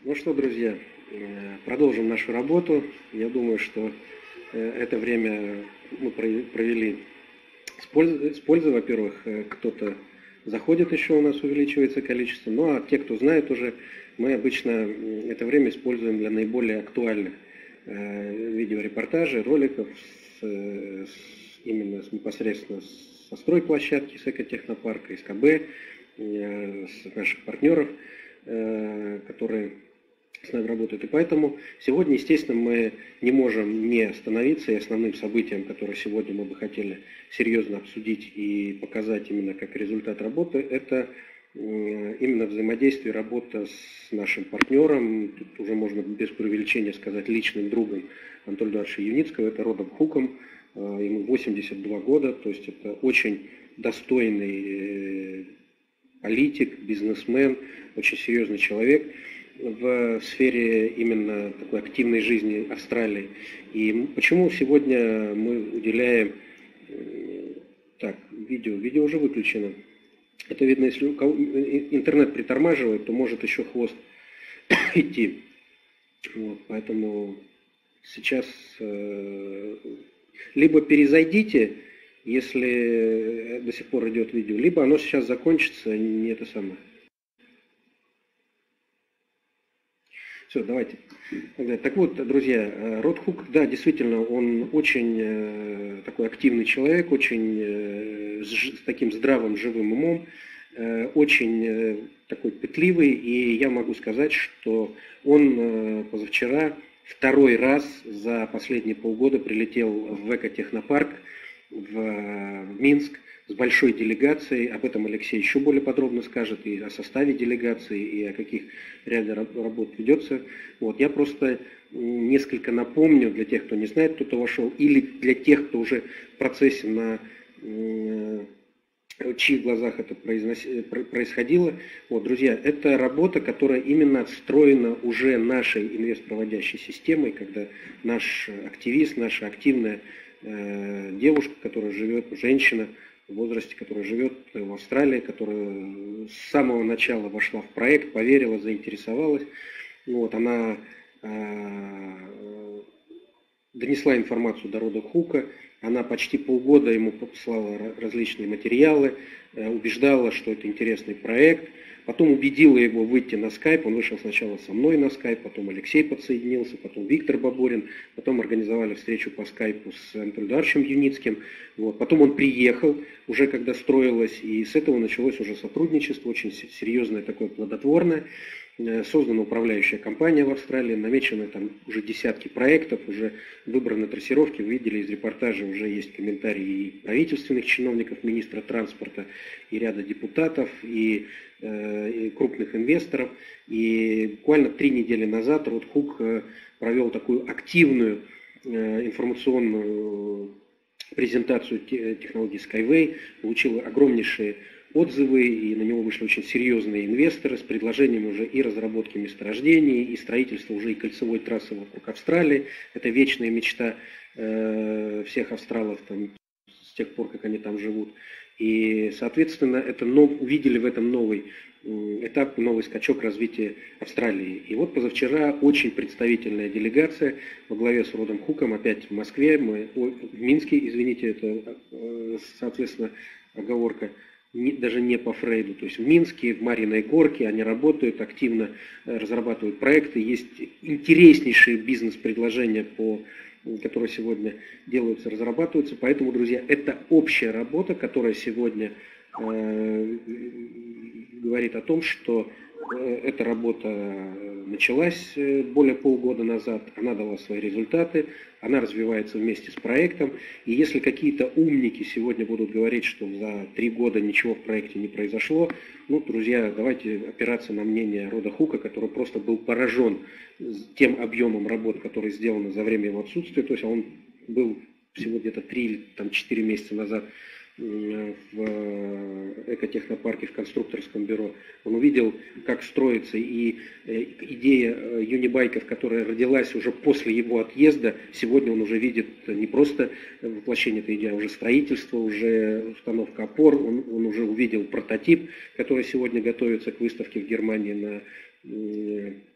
Ну что, друзья, продолжим нашу работу. Я думаю, что это время мы провели с пользой. Во-первых, кто-то заходит еще, у нас увеличивается количество. Ну а те, кто знает уже, мы обычно это время используем для наиболее актуальных видеорепортажей, роликов именно непосредственно со стройплощадки, с экотехнопарка, СКБ, с наших партнеров, которые с нами работают. И поэтому сегодня, естественно, мы не можем не остановиться, и основным событием, которое сегодня мы бы хотели серьезно обсудить и показать именно как результат работы, это именно взаимодействие, работа с нашим партнером, тут уже можно без преувеличения сказать личным другом Анатолия Эдуардовича Юницкого, это Родом Хуком, ему 82 года, то есть это очень достойный политик, бизнесмен, очень серьезный человек в сфере именно такой активной жизни Австралии. И почему сегодня мы уделяем... Так, видео уже выключено. Это видно, если интернет притормаживает, то может еще хвост идти. Вот, поэтому сейчас либо перезайдите, если до сих пор идет видео, либо оно сейчас закончится, не это самое. Все, давайте. Так вот, друзья, Род Хук, да, действительно, он очень такой активный человек, очень с таким здравым, живым умом, очень такой пытливый, и я могу сказать, что он позавчера второй раз за последние полгода прилетел в экотехнопарк в Минск с большой делегацией. Об этом Алексей еще более подробно скажет, и о составе делегации, и о каких ряде работ ведется. Вот. Я просто несколько напомню для тех, кто не знает, кто-то вошел, или для тех, кто уже в процессе, на чьих глазах это происходило. Вот, друзья, это работа, которая именно встроена уже нашей инвестпроводящей системой, когда наш активист, наша активная девушка, которая живет, женщина в возрасте, которая живет в Австралии, которая с самого начала вошла в проект, поверила, заинтересовалась. Вот, она донесла информацию до Рода Хука, она почти полгода ему послала различные материалы, убеждала, что это интересный проект. Потом убедила его выйти на скайп, он вышел сначала со мной на скайп, потом Алексей подсоединился, потом Виктор Бабурин, потом организовали встречу по скайпу с Анатолием Эдуардовичем Юницким. Вот. Потом он приехал, уже когда строилось, и с этого началось уже сотрудничество, очень серьезное, такое плодотворное. Создана управляющая компания в Австралии, намечены там уже десятки проектов, уже выбраны трассировки. Вы видели из репортажа, уже есть комментарии и правительственных чиновников, министра транспорта, и ряда депутатов, и крупных инвесторов. И буквально 3 недели назад Род Хук провел такую активную информационную презентацию технологии Skyway, получил огромнейшие отзывы, и на него вышли очень серьезные инвесторы с предложением уже и разработки месторождений, и строительства уже и кольцевой трассы вокруг Австралии. Это вечная мечта всех австралов там, с тех пор, как они там живут. И, соответственно, это увидели в этом новый этап, новый скачок развития Австралии. И вот позавчера очень представительная делегация во главе с Родом Хуком, опять в Москве, в Минске, извините, это, соответственно, оговорка, даже не по Фрейду, то есть в Минске, в Мариной Горке они работают, активно разрабатывают проекты, есть интереснейшие бизнес-предложения, которые сегодня делаются, разрабатываются. Поэтому, друзья, это общая работа, которая сегодня говорит о том, что эта работа началась более полгода назад, она дала свои результаты, она развивается вместе с проектом. И если какие-то умники сегодня будут говорить, что за 3 года ничего в проекте не произошло, ну, друзья, давайте опираться на мнение Рода Хука, который просто был поражен тем объемом работ, которые сделаны за время его отсутствия. То есть он был всего где-то 3 или 4 месяца назад в экотехнопарке, в конструкторском бюро. Он увидел, как строится, и идея юнибайков, которая родилась уже после его отъезда, сегодня он уже видит не просто воплощение этой идеи, а уже строительство, уже установка опор, он уже увидел прототип, который сегодня готовится к выставке в Германии на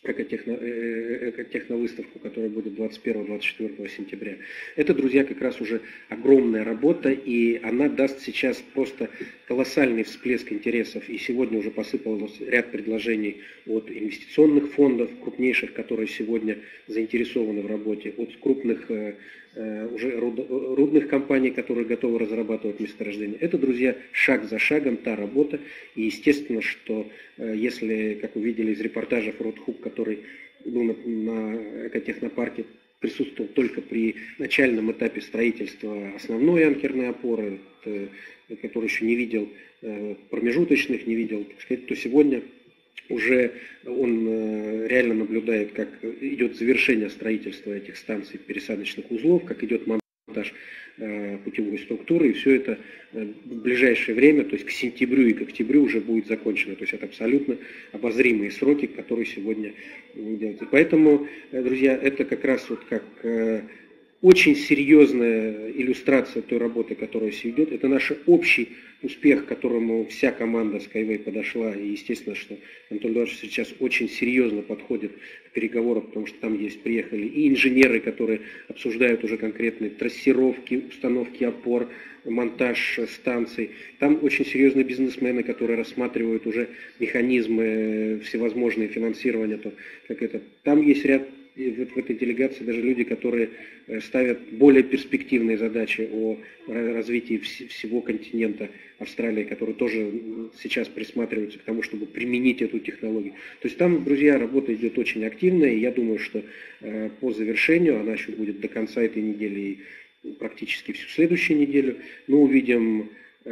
экотехновыставку, которая будет 21-24 сентября. Это, друзья, как раз уже огромная работа, и она даст сейчас просто колоссальный всплеск интересов. И сегодня уже посыпался ряд предложений от инвестиционных фондов, крупнейших, которые сегодня заинтересованы в работе, от крупных уже рудных компаний, которые готовы разрабатывать месторождения. Это, друзья, шаг за шагом та работа. И естественно, что если, как вы видели из репортажа Фродхук, который был на экотехнопарке, присутствовал только при начальном этапе строительства основной анкерной опоры, который еще не видел промежуточных, не видел, так сказать, то сегодня уже он реально наблюдает, как идет завершение строительства этих станций пересадочных узлов, как идет монтаж путевой структуры, и все это в ближайшее время, то есть к сентябрю и к октябрю уже будет закончено. То есть это абсолютно обозримые сроки, которые сегодня делаются. Поэтому, друзья, это как раз вот как очень серьезная иллюстрация той работы, которая сегодня идет. Это наш общий успех, к которому вся команда Skyway подошла. И естественно, что Анатолий Эдуардович сейчас очень серьезно подходит к переговорам, потому что там приехали и инженеры, которые обсуждают уже конкретные трассировки, установки опор, монтаж станций. Там очень серьезные бизнесмены, которые рассматривают уже механизмы всевозможные финансирования. Там есть ряд. И в этой делегации даже люди, которые ставят более перспективные задачи о развитии всего континента Австралии, которые тоже сейчас присматриваются к тому, чтобы применить эту технологию. То есть там, друзья, работа идет очень активная, и я думаю, что по завершению, она еще будет до конца этой недели и практически всю следующую неделю, мы увидим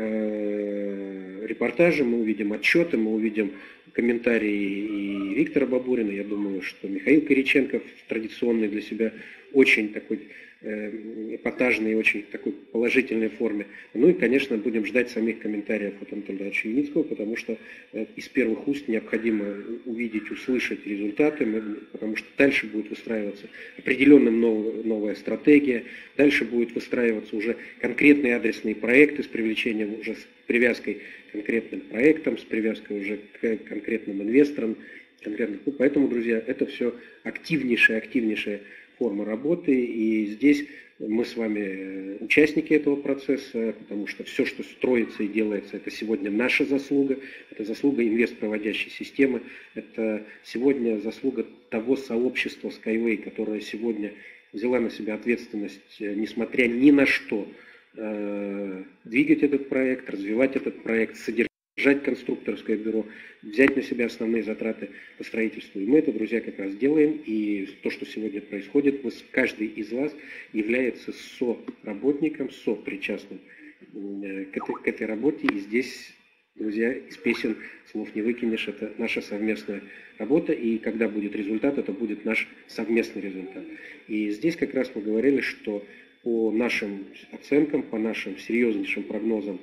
репортажи, мы увидим отчеты, мы увидим комментарии и Виктора Бабурина. Я думаю, что Михаил Кириченко в традиционной для себя очень такой эпатажной и очень такой положительной форме. Ну и, конечно, будем ждать самих комментариев от Анатолия Эдуардовича Юницкого, потому что из первых уст необходимо увидеть, услышать результаты, потому что дальше будет выстраиваться определенная новая стратегия, дальше будет выстраиваться уже конкретные адресные проекты с привлечением, уже с привязкой к конкретным проектам, с привязкой уже к конкретным инвесторам. Поэтому, друзья, это все активнейшая форма работы, и здесь мы с вами участники этого процесса, потому что все, что строится и делается, это сегодня наша заслуга, это заслуга инвестпроводящей системы, это сегодня заслуга того сообщества Skyway, которое сегодня взяла на себя ответственность, несмотря ни на что, двигать этот проект, развивать этот проект, содержать конструкторское бюро, взять на себя основные затраты по строительству. И мы это, друзья, как раз делаем. И то, что сегодня происходит, каждый из вас является соработником, сопричастным к этой работе. И здесь, друзья, из песен слов не выкинешь. Это наша совместная работа. И когда будет результат, это будет наш совместный результат. И здесь как раз мы говорили, что по нашим оценкам, по нашим серьезнейшим прогнозам,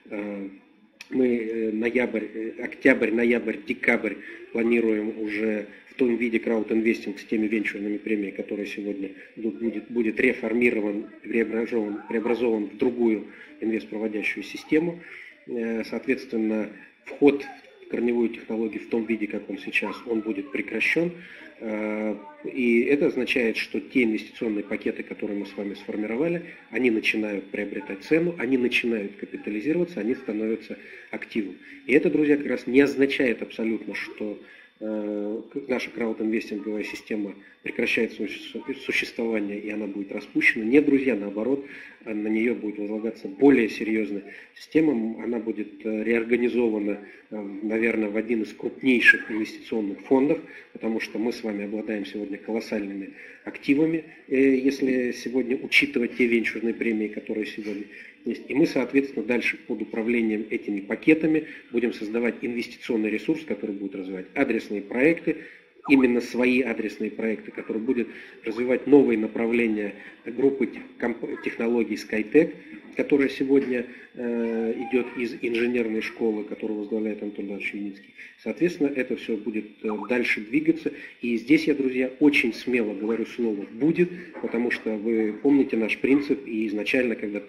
мы октябрь, ноябрь, декабрь планируем уже в том виде краудинвестинг с теми венчурными премиями, которые сегодня будет реформирован, преобразован в другую инвестпроводящую систему. Соответственно, вход в корневую технологию в том виде, как он сейчас, он будет прекращен. И это означает, что те инвестиционные пакеты, которые мы с вами сформировали, они начинают приобретать цену, они начинают капитализироваться, они становятся активом. И это, друзья, как раз не означает абсолютно, что наша краудинвестинговая система прекращает свое существование и она будет распущена. Нет, друзья, наоборот, на нее будет возлагаться более серьезная система. Она будет реорганизована, наверное, в один из крупнейших инвестиционных фондов, потому что мы с вами обладаем сегодня колоссальными активами, если сегодня учитывать те венчурные премии, которые сегодня есть. И мы, соответственно, дальше под управлением этими пакетами будем создавать инвестиционный ресурс, который будет развивать адресные проекты, именно свои адресные проекты, которые будут развивать новые направления группы технологий SkyTech, которая сегодня идет из инженерной школы, которую возглавляет Анатолий Эдуардович Юницкий. Соответственно, это все будет дальше двигаться. И здесь я, друзья, очень смело говорю слово «будет», потому что вы помните наш принцип, и изначально, когда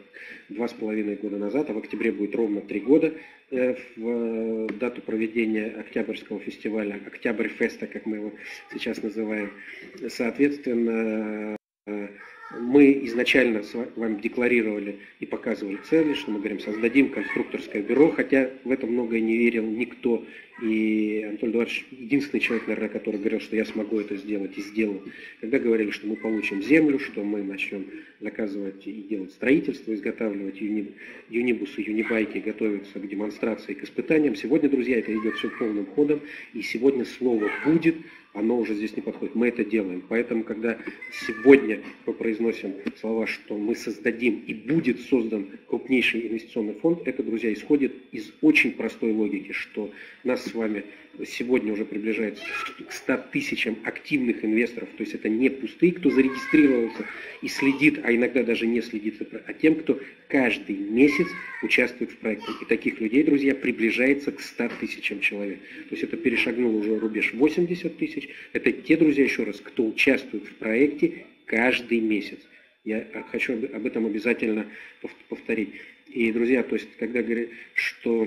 2,5 года назад, а в октябре будет ровно 3 года в дату проведения Октябрьского фестиваля, Октябрьфеста, как мы его сейчас называем. Соответственно, мы изначально с вами декларировали и показывали цели, что мы говорим, создадим конструкторское бюро, хотя в это многое не верил никто. И Анатолий Эдуардович единственный человек, наверное, который говорил, что я смогу это сделать, и сделал. Когда говорили, что мы получим землю, что мы начнем заказывать и делать строительство, изготавливать юнибусы, юнибайки, готовиться к демонстрации, к испытаниям. Сегодня, друзья, это идет все полным ходом, и сегодня слово «будет», оно уже здесь не подходит. Мы это делаем. Поэтому, когда сегодня мы произносим слова, что мы создадим и будет создан крупнейший инвестиционный фонд, это, друзья, исходит из очень простой логики, что нас с вами сегодня уже приближается к 100 тысячам активных инвесторов, то есть это не пустые, кто зарегистрировался и следит, а иногда даже не следит, а тем, кто каждый месяц участвует в проекте. И таких людей, друзья, приближается к 100 тысячам человек. То есть это перешагнуло уже рубеж 80 тысяч. Это те, друзья, еще раз, кто участвует в проекте каждый месяц. Я хочу об этом обязательно повторить. И, друзья, то есть, когда говорят, что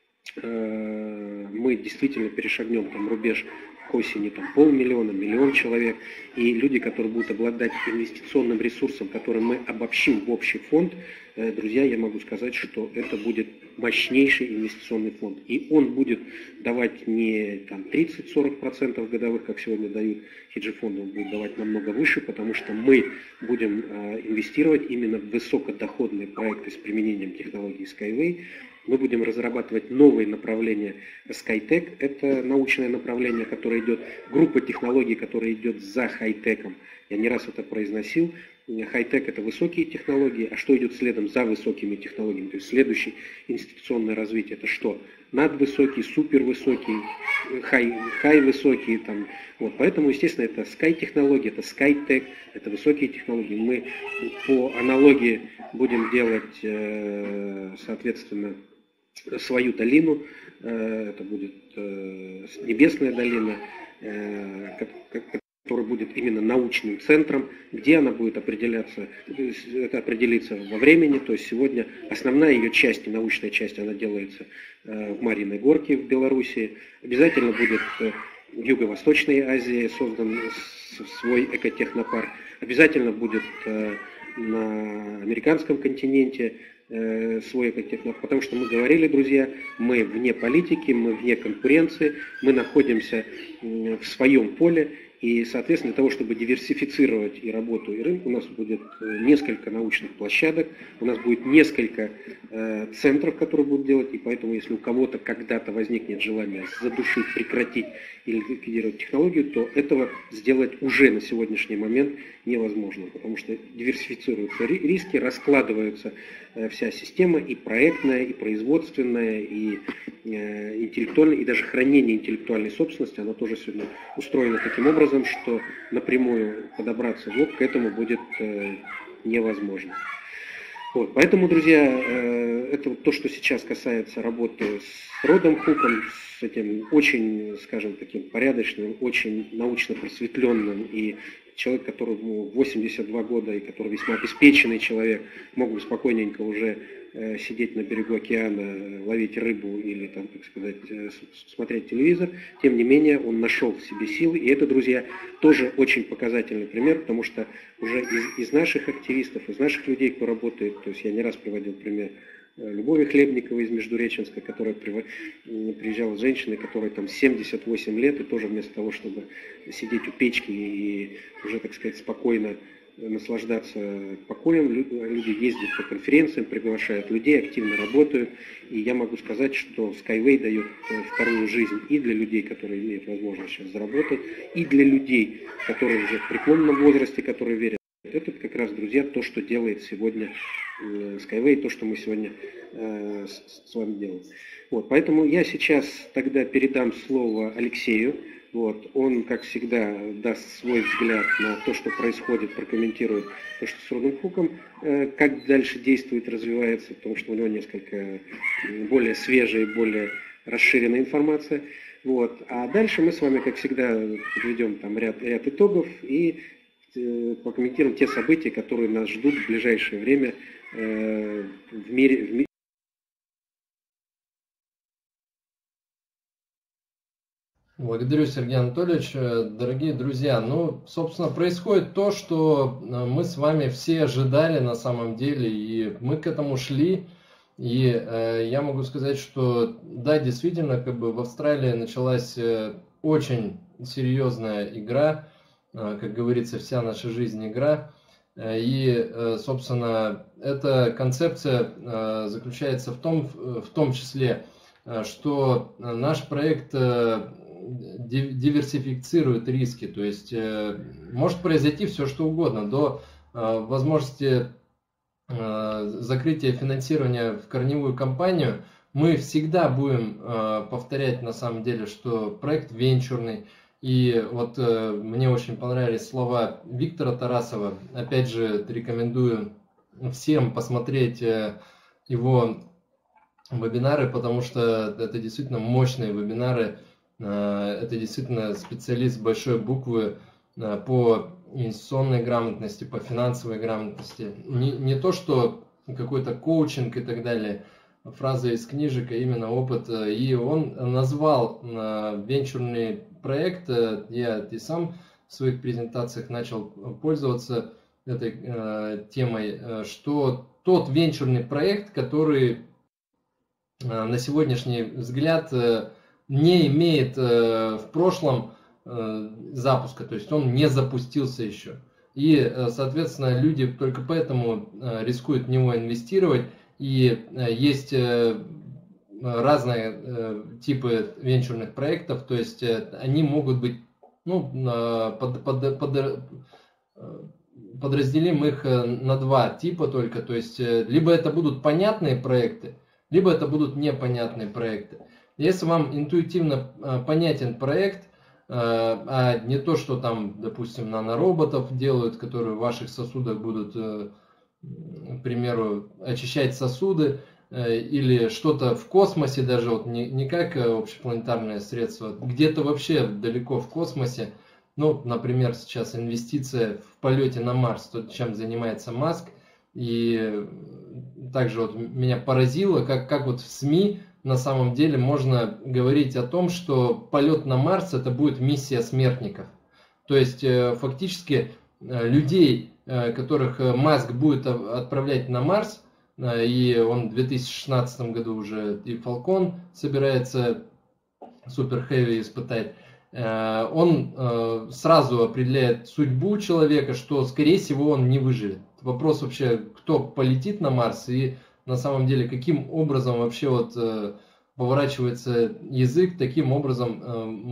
мы действительно перешагнем там рубеж к осени 500 000, 1 миллион человек, и люди, которые будут обладать инвестиционным ресурсом, который мы обобщим в общий фонд, друзья, я могу сказать, что это будет мощнейший инвестиционный фонд. И он будет давать не 30-40% годовых, как сегодня дают хеджи-фонды, он будет давать намного выше, потому что мы будем инвестировать именно в высокодоходные проекты с применением технологий Skyway. Мы будем разрабатывать новые направления SkyTech. Это научное направление, которое идет, группа технологий, которая идет за хай-теком. Я не раз это произносил. Хай-тек – это высокие технологии, а что идет следом за высокими технологиями? То есть следующее инвестиционное развитие – это что? Надвысокий, супервысокий, хай-высокий. Вот. Поэтому, естественно, это Sky-технологии, это SkyTech, это высокие технологии. Мы по аналогии будем делать, соответственно, свою долину, это будет Небесная долина, которая будет именно научным центром, где она будет определяться, это определится во времени, то есть сегодня основная ее часть, научная часть, она делается в Мариной Горке в Белоруссии, обязательно будет в Юго-Восточной Азии создан свой экотехнопарк, обязательно будет на американском континенте свой экотехнопарк, потому что мы говорили, друзья, мы вне политики, мы вне конкуренции, мы находимся в своем поле. И, соответственно, для того, чтобы диверсифицировать и работу, и рынок, у нас будет несколько научных площадок, у нас будет несколько центров, которые будут делать, и поэтому, если у кого-то когда-то возникнет желание задушить, прекратить или ликвидировать технологию, то этого сделать уже на сегодняшний момент невозможно, потому что диверсифицируются риски, раскладывается вся система, и проектная, и производственная, и интеллектуальная, и даже хранение интеллектуальной собственности, оно тоже сегодня устроено таким образом, что напрямую подобраться к этому будет невозможно. Вот, поэтому, друзья, это вот то, что сейчас касается работы с Родом Хуком, с этим очень, скажем, таким порядочным, очень научно просветленным и человек, которому 82 года и который весьма обеспеченный человек, мог бы спокойненько уже сидеть на берегу океана, ловить рыбу или, там, так сказать, смотреть телевизор. Тем не менее, он нашел в себе силы. И это, друзья, тоже очень показательный пример, потому что уже из наших активистов, из наших людей, кто работает, то есть я не раз приводил пример Любови Хлебниковой из Междуреченска, которая приезжала с женщиной, которой там 78 лет, и тоже вместо того, чтобы сидеть у печки и уже, так сказать, спокойно наслаждаться покоем, люди ездят по конференциям, приглашают людей, активно работают. И я могу сказать, что Skyway дает вторую жизнь и для людей, которые имеют возможность сейчас заработать, и для людей, которые уже в преклонном возрасте, которые верят. Это как раз, друзья, то, что делает сегодня Skyway, то, что мы сегодня с вами делаем. Вот, поэтому я сейчас тогда передам слово Алексею. Вот, он, как всегда, даст свой взгляд на то, что происходит, прокомментирует то, что с Родом Хуком, как дальше действует, развивается, потому что у него несколько более свежая, более расширенная информация. Вот. А дальше мы с вами, как всегда, подведем там ряд итогов и прокомментируем те события, которые нас ждут в ближайшее время в мире. Благодарю, Сергей Анатольевич. Дорогие друзья, ну, собственно, происходит то, что мы с вами все ожидали на самом деле, и мы к этому шли. И я могу сказать, что да, действительно, как бы в Австралии началась очень серьезная игра, как говорится, вся наша жизнь игра. И, собственно, эта концепция заключается в том числе, что наш проект диверсифицирует риски, то есть может произойти все что угодно, до возможности закрытия финансирования в корневую компанию. Мы всегда будем повторять на самом деле, что проект венчурный. И вот мне очень понравились слова Виктора Тарасова. Опять же, рекомендую всем посмотреть его вебинары, потому что это действительно мощные вебинары. Это действительно специалист с большой буквы по инвестиционной грамотности, по финансовой грамотности. Не то, что какой-то коучинг и так далее. Фраза из книжек, а именно опыт. И он назвал венчурный проект, я и сам в своих презентациях начал пользоваться этой темой, что тот венчурный проект, который на сегодняшний взгляд не имеет в прошлом запуска, то есть он не запустился еще. И, соответственно, люди только поэтому рискуют в него инвестировать. И есть разные типы венчурных проектов, то есть они могут быть, подразделим их на два типа только, то есть либо это будут понятные проекты, либо это будут непонятные проекты. Если вам интуитивно понятен проект, а не то, что там, допустим, нанороботов делают, которые в ваших сосудах будут, к примеру, очищать сосуды, или что-то в космосе, даже вот не как общепланетарное средство, где-то вообще далеко в космосе, ну, например, сейчас инвестиция в полете на Марс, то, чем занимается Маск, и также вот меня поразило, как вот в СМИ на самом деле можно говорить о том, что полет на Марс это будет миссия смертников. То есть фактически людей, которых Маск будет отправлять на Марс, и он в 2016 году уже и Falcon собирается Super Heavy испытать, он сразу определяет судьбу человека, что скорее всего он не выживет. Вопрос вообще, кто полетит на Марс и на самом деле каким образом вообще вот поворачивается язык, таким образом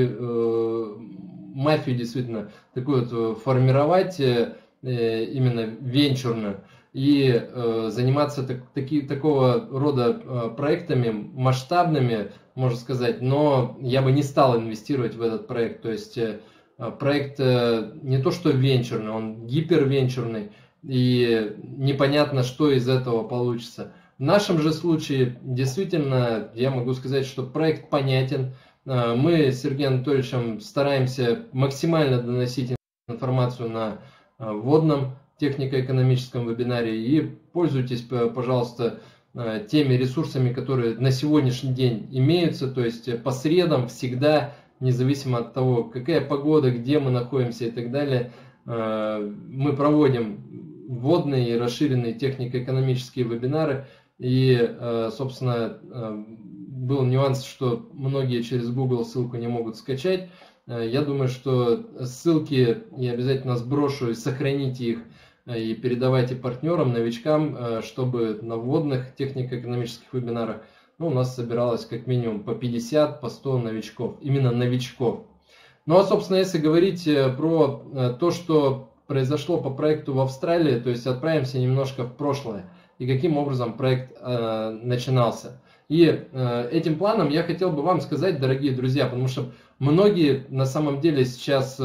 мафию действительно такую вот формировать именно венчурно и заниматься такого рода проектами масштабными, можно сказать, но я бы не стал инвестировать в этот проект. То есть проект не то что венчурный, он гипервенчурный, и непонятно, что из этого получится. В нашем же случае действительно я могу сказать, что проект понятен. Мы с Сергеем Анатольевичем стараемся максимально доносить информацию на вводном технико-экономическом вебинаре, и пользуйтесь, пожалуйста, теми ресурсами, которые на сегодняшний день имеются, то есть по средам всегда, независимо от того, какая погода, где мы находимся и так далее, мы проводим вводные и расширенные технико-экономические вебинары, и, собственно, был нюанс, что многие через Google ссылку не могут скачать. Я думаю, что ссылки я обязательно сброшу, и сохраните их и передавайте партнерам, новичкам, чтобы на вводных технико-экономических вебинарах у нас собиралось как минимум по 50, по 100 новичков, именно новичков. Ну а, собственно, если говорить про то, что произошло по проекту в Австралии, то есть отправимся немножко в прошлое, и каким образом проект начинался. И этим планом я хотел бы вам сказать, дорогие друзья, потому что многие на самом деле сейчас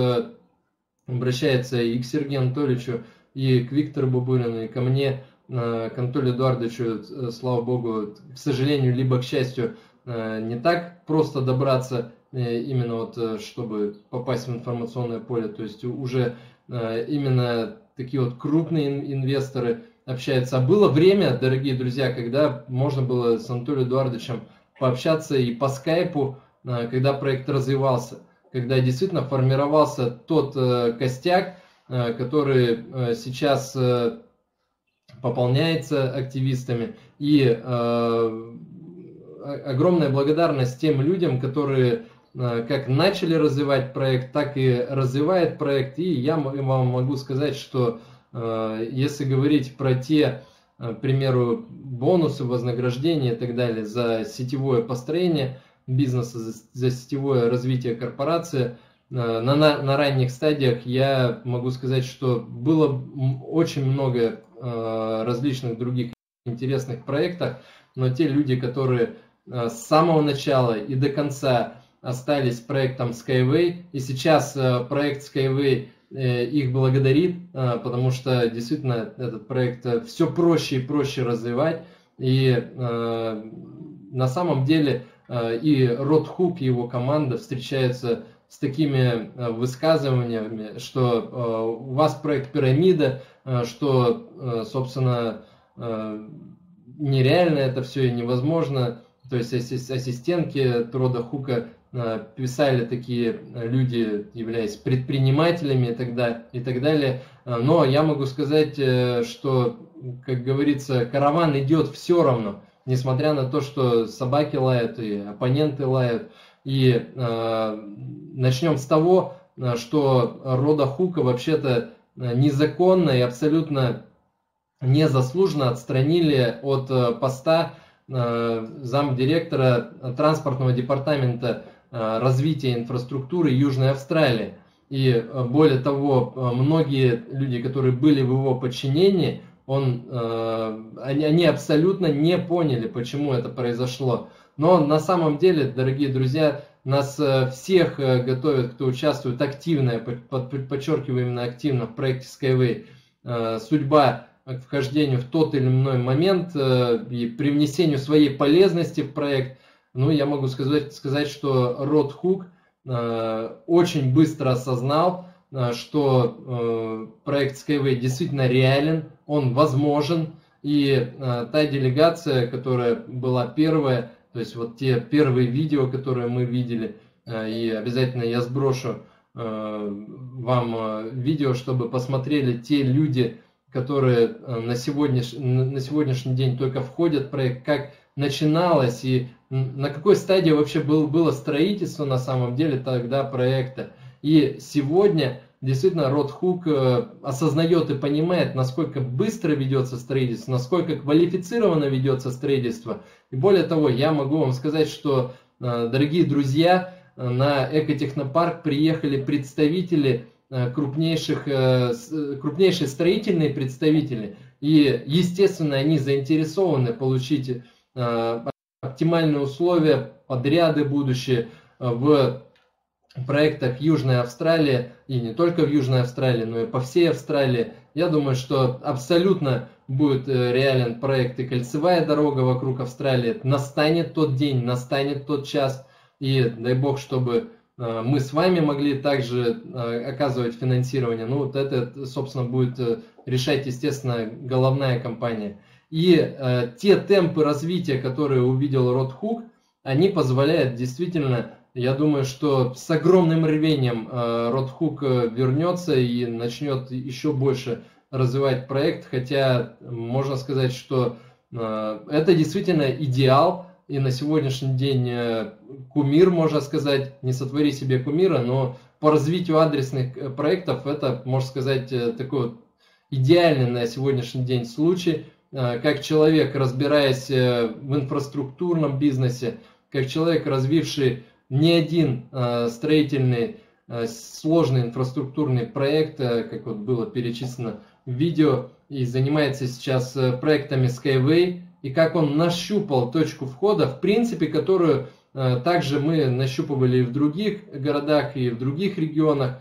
обращаются и к Сергею Анатольевичу, и к Виктору Бабурину, и ко мне, к Анатолию Эдуардовичу, слава богу, к сожалению, либо к счастью, не так просто добраться именно вот, чтобы попасть в информационное поле. То есть уже именно такие вот крупные инвесторы общаются. А было время, дорогие друзья, когда можно было с Анатолием Эдуардовичем пообщаться и по скайпу, когда проект развивался, когда действительно формировался тот костяк, который сейчас пополняется активистами. И огромная благодарность тем людям, которые как начали развивать проект, так и развивают проект. И я вам могу сказать, что если говорить про те, к примеру, бонусы, вознаграждения и так далее за сетевое построение бизнеса, за сетевое развитие корпорации, на ранних стадиях я могу сказать, что было очень много различных других интересных проектов, но те люди, которые с самого начала и до конца остались проектом Skyway, и сейчас проект Skyway их благодарит, потому что действительно этот проект все проще и проще развивать, и на самом деле и Род Хук и его команда встречаются с такими высказываниями, что у вас проект пирамида, что, собственно, нереально это все и невозможно. То есть ассистентки Рода Хука писали такие люди, являясь предпринимателями и так далее. Но я могу сказать, что, как говорится, караван идет все равно, несмотря на то, что собаки лают и оппоненты лают. И начнем с того, что Рода Хука вообще-то незаконно и абсолютно незаслуженно отстранили от поста замдиректора транспортного департамента развития инфраструктуры Южной Австралии. И более того, многие люди, которые были в его подчинении, они абсолютно не поняли, почему это произошло. Но на самом деле, дорогие друзья, нас всех готовят, кто участвует активно, подчеркиваю именно активно в проекте Skyway, судьба к вхождению в тот или иной момент и привнесению своей полезности в проект. Ну, я могу сказать, что Род Хук очень быстро осознал, что проект Skyway действительно реален, он возможен, и та делегация, которая была первая, то есть вот те первые видео, которые мы видели, и обязательно я сброшу вам видео, чтобы посмотрели те люди, которые на сегодняшний день только входят в проект, как начиналось и на какой стадии вообще было строительство на самом деле тогда проекта. И сегодня действительно Род Хук осознает и понимает, насколько быстро ведется строительство, насколько квалифицированно ведется строительство. И более того, я могу вам сказать, что, дорогие друзья, на экотехнопарк приехали представители крупнейшие строительные представители. И, естественно, они заинтересованы получить оптимальные условия, подряды будущие в проектах Южной Австралии, и не только в Южной Австралии, но и по всей Австралии. Я думаю, что абсолютно будет реален проект и кольцевая дорога вокруг Австралии. Настанет тот день, настанет тот час, и дай бог, чтобы мы с вами могли также оказывать финансирование. Ну, вот это, собственно, будет решать, естественно, головная компания. И те темпы развития, которые увидел Род Хук, они позволяют действительно, я думаю, что с огромным рвением Род Хук вернется и начнет еще больше развивать проект, хотя можно сказать, что это действительно идеал, и на сегодняшний день кумир, можно сказать, не сотвори себе кумира, но по развитию адресных проектов это, можно сказать, такой вот идеальный на сегодняшний день случай, как человек, разбираясь в инфраструктурном бизнесе, как человек, развивший не один строительный сложный инфраструктурный проект, как вот было перечислено в видео, и занимается сейчас проектами Skyway, и как он нащупал точку входа, в принципе, которую также мы нащупывали и в других городах, и в других регионах.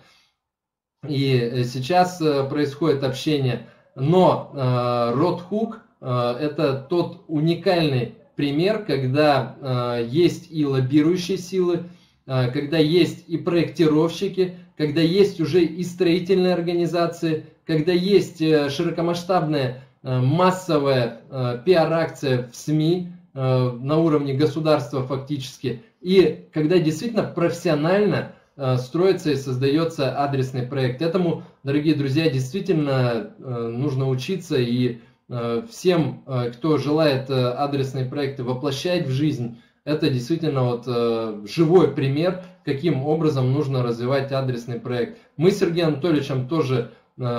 И сейчас происходит общение. Но Род Хук это тот уникальный пример, когда есть и лоббирующие силы, когда есть и проектировщики, когда есть уже и строительные организации, когда есть широкомасштабная массовая пиар-акция в СМИ на уровне государства фактически, и когда действительно профессионально строится и создается адресный проект. Этому, дорогие друзья, действительно нужно учиться, и всем, кто желает адресные проекты воплощать в жизнь, это действительно вот живой пример, каким образом нужно развивать адресный проект. Мы с Сергеем Анатольевичем тоже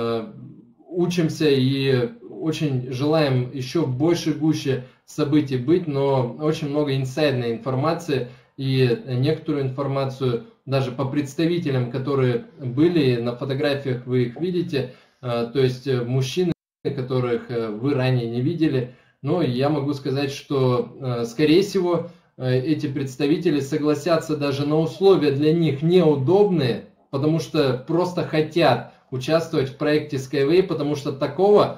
учимся и очень желаем еще больше, гуще событий быть, но очень много инсайдной информации, и некоторую информацию даже по представителям, которые были на фотографиях, вы их видите, то есть мужчины, которых вы ранее не видели. Но я могу сказать, что, скорее всего, эти представители согласятся даже на условия для них неудобные, потому что просто хотят участвовать в проекте Skyway, потому что такого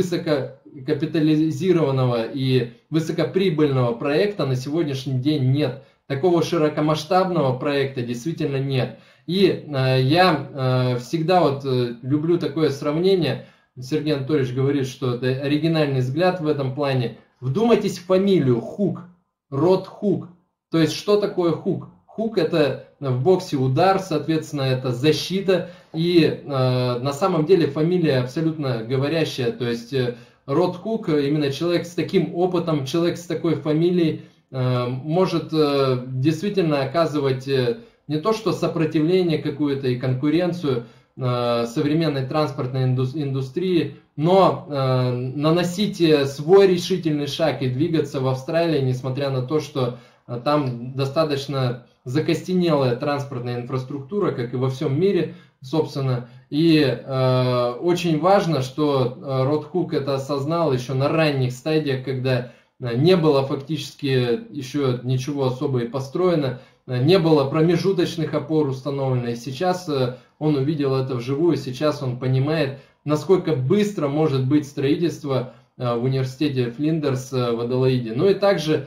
высококапитализированного и высокоприбыльного проекта на сегодняшний день нет. Такого широкомасштабного проекта действительно нет. И я всегда вот люблю такое сравнение. Сергей Анатольевич говорит, что это оригинальный взгляд в этом плане. Вдумайтесь в фамилию Хук, род Хук. То есть что такое Хук? Хук — это в боксе удар, соответственно, это защита. И на самом деле фамилия абсолютно говорящая. То есть род Хук, именно человек с таким опытом, человек с такой фамилией, может действительно оказывать не то что сопротивление какую-то и конкуренцию современной транспортной индустрии, но наносить свой решительный шаг и двигаться в Австралии, несмотря на то, что там достаточно закостенелая транспортная инфраструктура, как и во всем мире, собственно. И очень важно, что Род Хук это осознал еще на ранних стадиях, когда не было фактически еще ничего особо и построено, не было промежуточных опор установлено. И сейчас он увидел это вживую, сейчас он понимает, насколько быстро может быть строительство в университете Флиндерс в Аделаиде. Ну и также,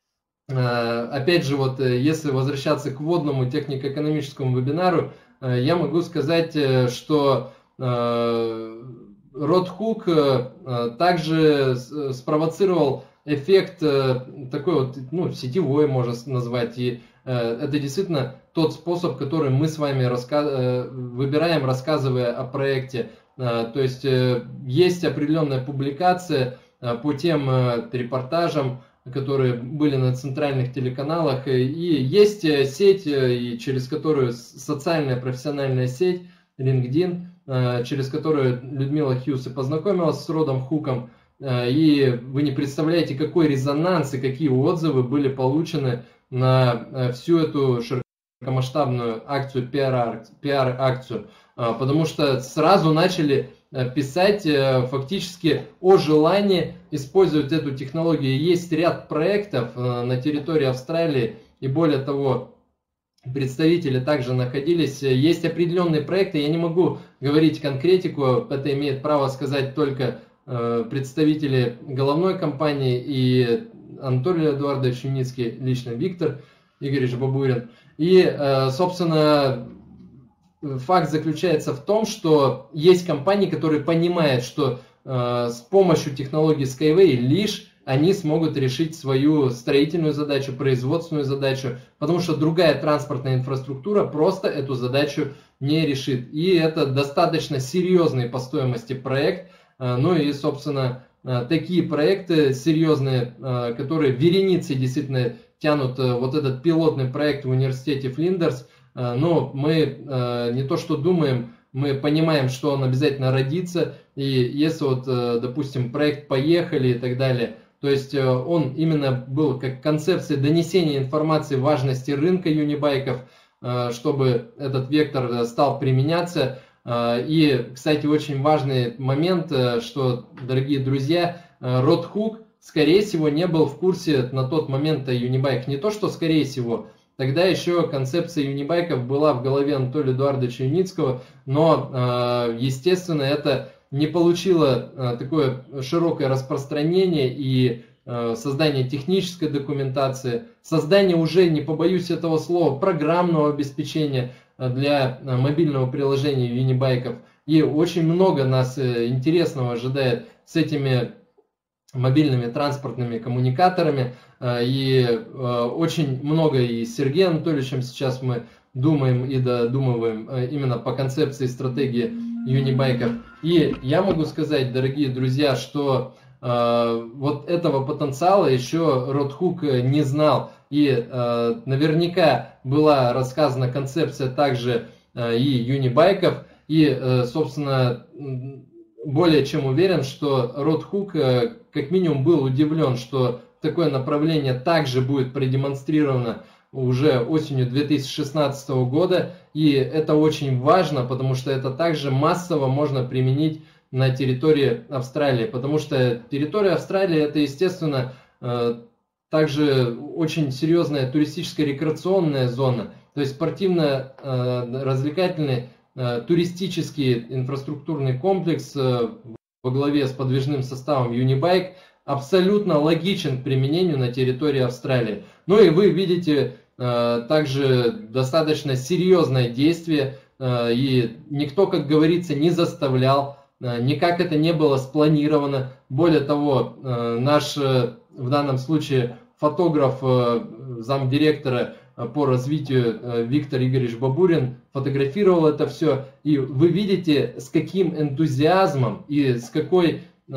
опять же, вот если возвращаться к вводному технико-экономическому вебинару, я могу сказать, что Род Хук также спровоцировал эффект такой вот, ну, сетевой, можно назвать. И это действительно тот способ, который мы с вами выбираем, рассказывая о проекте. То есть есть определенная публикация по тем репортажам, которые были на центральных телеканалах, и есть сеть, и через которую социальная профессиональная сеть LinkedIn, через которую Людмила Хьюз и познакомилась с Родом Хуком. И вы не представляете, какой резонанс и какие отзывы были получены на всю эту широкомасштабную акцию, пиар-акцию, потому что сразу начали писать фактически о желании использовать эту технологию. Есть ряд проектов на территории Австралии, и более того, представители также находились. Есть определенные проекты, я не могу говорить конкретику, это имеет право сказать только представители головной компании и Анатолий Эдуардович Юницкий, лично Виктор Игоревич Бабурин. И, собственно, факт заключается в том, что есть компании, которые понимают, что с помощью технологии Skyway лишь они смогут решить свою строительную задачу, производственную задачу, потому что другая транспортная инфраструктура просто эту задачу не решит. И это достаточно серьезный по стоимости проект. Ну и, собственно, такие проекты серьезные, которые вереницей действительно тянут вот этот пилотный проект в университете Флиндерс. Но мы не то что думаем, мы понимаем, что он обязательно родится. И если вот, допустим, проект «Поехали» и так далее, то есть он именно был как концепция донесения информации важности рынка юнибайков, чтобы этот вектор стал применяться. И, кстати, очень важный момент, что, дорогие друзья, Род Хук, скорее всего, не был в курсе на тот момент о юнибайках. Не то, что скорее всего, тогда еще концепция юнибайков была в голове Анатолия Эдуардовича Юницкого, но, естественно, это не получило такое широкое распространение, и создание технической документации, создание уже, не побоюсь этого слова, программного обеспечения для мобильного приложения юнибайков. И очень много нас интересного ожидает с этими мобильными транспортными коммуникаторами. И очень много и с Сергеем Анатольевичем сейчас мы думаем и додумываем именно по концепции стратегии юнибайков. И я могу сказать, дорогие друзья, что вот этого потенциала еще Ротхук не знал. И наверняка была рассказана концепция также и юнибайков. И, собственно, более чем уверен, что Ротхук как минимум был удивлен, что такое направление также будет продемонстрировано уже осенью 2016 года. И это очень важно, потому что это также массово можно применить на территории Австралии. Потому что территория Австралии это, естественно, также очень серьезная туристическая рекреационная зона. То есть спортивно-развлекательный туристический инфраструктурный комплекс во главе с подвижным составом Unibike абсолютно логичен к применению на территории Австралии. Ну и вы видите также достаточно серьезное действие, и никто, как говорится, не заставлял, никак это не было спланировано. Более того, наш в данном случае фотограф, замдиректора по развитию Виктор Игоревич Бабурин фотографировал это все, и вы видите, с каким энтузиазмом и с какой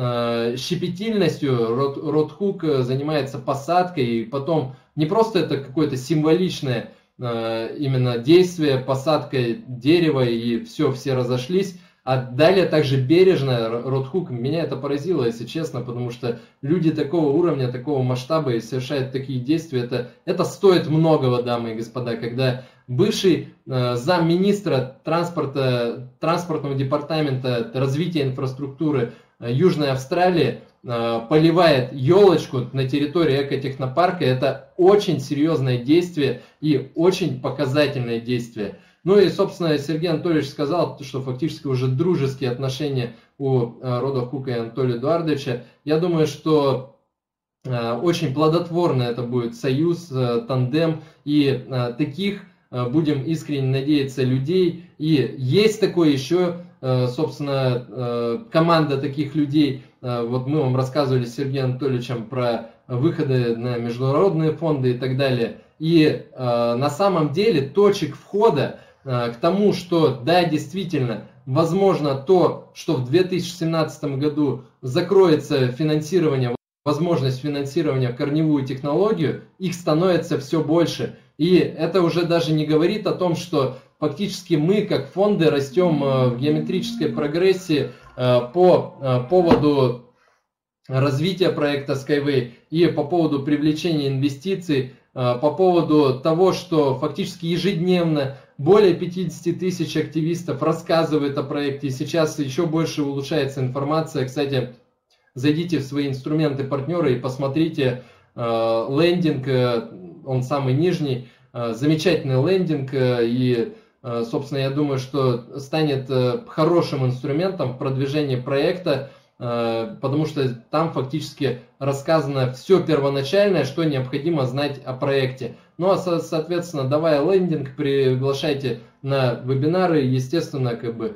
щепетильностью Ротхук занимается посадкой, и потом не просто это какое-то символичное именно действие, посадка дерева и все разошлись, а далее также бережно Ротхук, меня это поразило, если честно, потому что люди такого уровня, такого масштаба и совершают такие действия, это стоит многого, дамы и господа, когда бывший замминистра транспортного департамента развития инфраструктуры Южной Австралии поливает елочку на территории экотехнопарка, это очень серьезное действие и очень показательное действие. Ну и, собственно, Сергей Анатольевич сказал, что фактически уже дружеские отношения у Ротхука и Анатолия Эдуардовича. Я думаю, что очень плодотворно это будет союз, тандем, и таких, будем искренне надеяться, людей. И есть такое еще, собственно, команда таких людей. Вот мы вам рассказывали с Сергеем Анатольевичем про выходы на международные фонды и так далее. И на самом деле точек входа к тому, что да, действительно, возможно то, что в 2017 году закроется финансирование, возможность финансирования в корневую технологию, их становится все больше. И это уже даже не говорит о том, что фактически мы, как фонды, растем в геометрической прогрессии по поводу развития проекта Skyway и по поводу привлечения инвестиций, по поводу того, что фактически ежедневно более 50 тысяч активистов рассказывают о проекте, и сейчас еще больше улучшается информация. Кстати, зайдите в свои инструменты партнера и посмотрите лендинг, он самый нижний, замечательный лендинг, и, собственно, я думаю, что станет хорошим инструментом в продвижении проекта, потому что там фактически рассказано все первоначальное, что необходимо знать о проекте. Ну а, соответственно, давая лендинг, приглашайте на вебинары, естественно,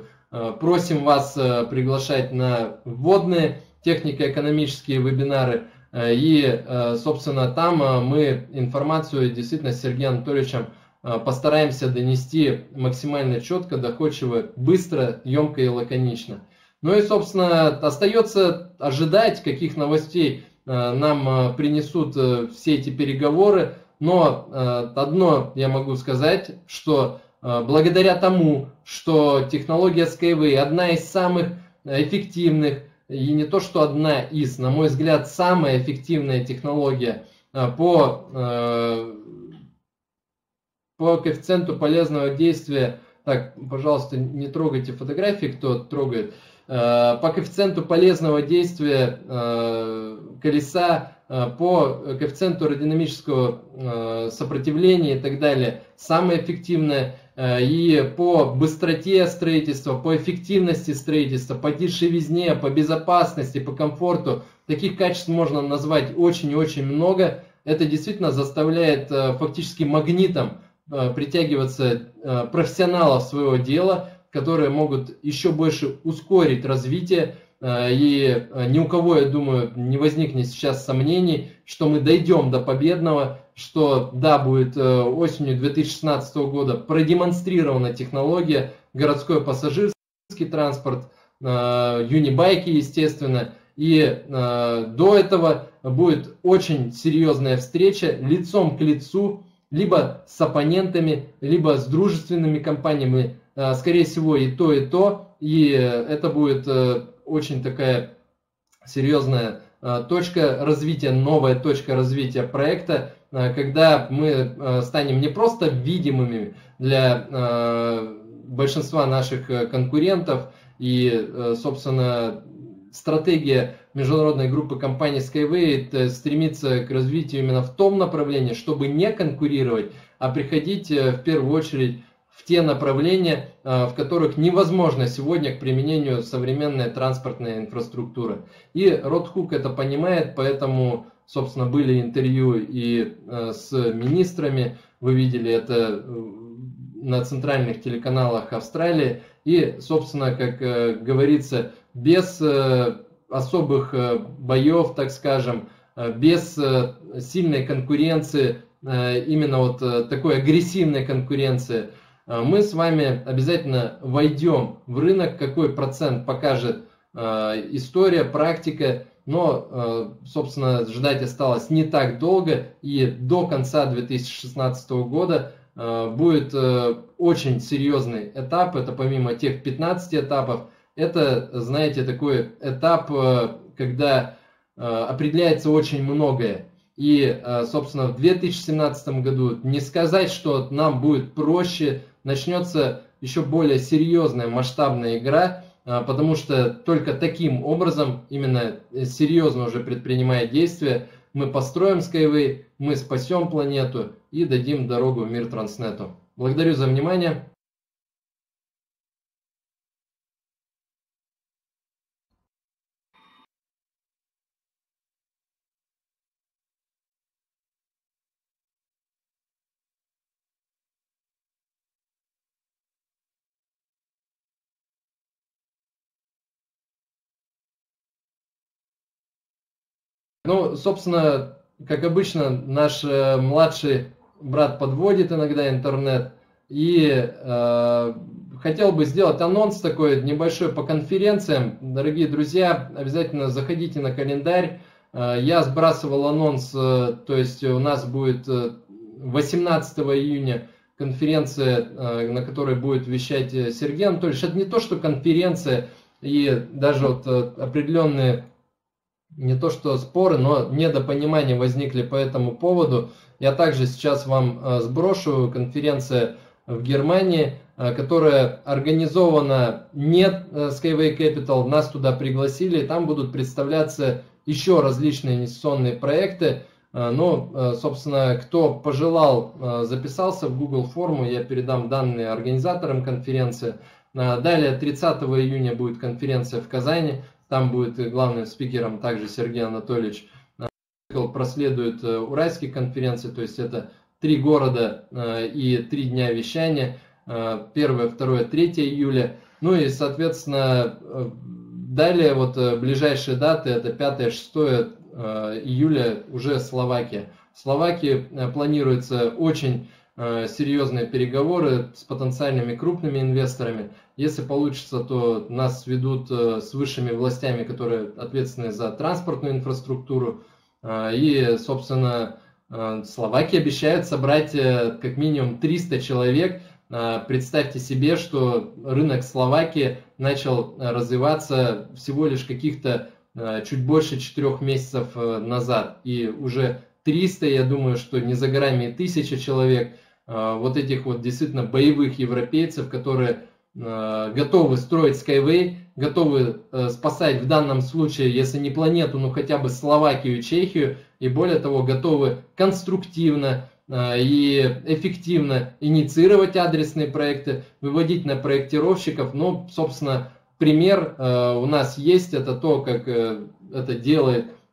просим вас приглашать на вводные технико-экономические вебинары. И, собственно, там мы информацию действительно с Сергеем Анатольевичем постараемся донести максимально четко, доходчиво, быстро, емко и лаконично. Ну и, собственно, остается ожидать, каких новостей нам принесут все эти переговоры. Но одно я могу сказать, что благодаря тому, что технология Skyway одна из самых эффективных, и не то что одна из, на мой взгляд, самая эффективная технология по коэффициенту полезного действия. Так, пожалуйста, не трогайте фотографии, кто трогает. По коэффициенту полезного действия колеса, по коэффициенту аэродинамического сопротивления и так далее, самое эффективное, и по быстроте строительства, по эффективности строительства, по дешевизне, по безопасности, по комфорту. Таких качеств можно назвать очень и очень много. Это действительно заставляет фактически магнитом притягиваться профессионалов своего дела, которые могут еще больше ускорить развитие. И ни у кого, я думаю, не возникнет сейчас сомнений, что мы дойдем до победного, что да, будет осенью 2016 года продемонстрирована технология, городской пассажирский транспорт, юнибайки, естественно. И до этого будет очень серьезная встреча лицом к лицу, либо с оппонентами, либо с дружественными компаниями, скорее всего и то, и то. И это будет очень такая серьезная точка развития, новая точка развития проекта, когда мы станем не просто видимыми для большинства наших конкурентов, и, собственно, стратегия международной группы компаний Skyway стремится к развитию именно в том направлении, чтобы не конкурировать, а приходить в первую очередь в те направления, в которых невозможно сегодня к применению современная транспортная инфраструктура. И Ротхук это понимает, поэтому, собственно, были интервью и с министрами, вы видели это на центральных телеканалах Австралии, и, собственно, как говорится, без особых боев, так скажем, без сильной конкуренции, именно вот такой агрессивной конкуренции, мы с вами обязательно войдем в рынок, какой процент покажет история, практика, но, собственно, ждать осталось не так долго, и до конца 2016 года будет очень серьезный этап, это помимо тех 15 этапов, это, знаете, такой этап, когда определяется очень многое. И, собственно, в 2017 году не сказать, что нам будет проще, начнется еще более серьезная масштабная игра, потому что только таким образом, именно серьезно уже предпринимая действия, мы построим Skyway, мы спасем планету и дадим дорогу Миртранснету. Благодарю за внимание. Ну, собственно, как обычно, наш младший брат подводит иногда интернет. И хотел бы сделать анонс такой небольшой по конференциям. Дорогие друзья, обязательно заходите на календарь. Я сбрасывал анонс, то есть у нас будет 18 июня конференция, на которой будет вещать Сергей Анатольевич. Это не то, что конференция и даже вот определенные, не то что споры, но недопонимания возникли по этому поводу. Я также сейчас вам сброшу конференция в Германии, которая организована не Skyway Capital, нас туда пригласили, там будут представляться еще различные инвестиционные проекты. Ну, собственно, кто пожелал, записался в Google форму, я передам данные организаторам конференции. Далее 30 июня будет конференция в Казани, там будет главным спикером также Сергей Анатольевич. Проследует Уральские конференции, то есть это 3 города и 3 дня вещания, 1, 2, 3 июля. Ну и, соответственно, далее вот ближайшие даты, это 5-6 июля уже Словакия. В Словакии планируются очень серьезные переговоры с потенциальными крупными инвесторами. Если получится, то нас сведут с высшими властями, которые ответственны за транспортную инфраструктуру. И, собственно, Словакия обещает собрать как минимум 300 человек. Представьте себе, что рынок Словакии начал развиваться всего лишь каких-то чуть больше 4 месяцев назад. И уже 300, я думаю, что не за горами 1000 человек, вот этих вот действительно боевых европейцев, которые готовы строить Skyway, готовы спасать в данном случае, если не планету, но хотя бы Словакию и Чехию, и более того, готовы конструктивно и эффективно инициировать адресные проекты, выводить на проектировщиков. Ну, собственно, пример у нас есть, это то, как это делает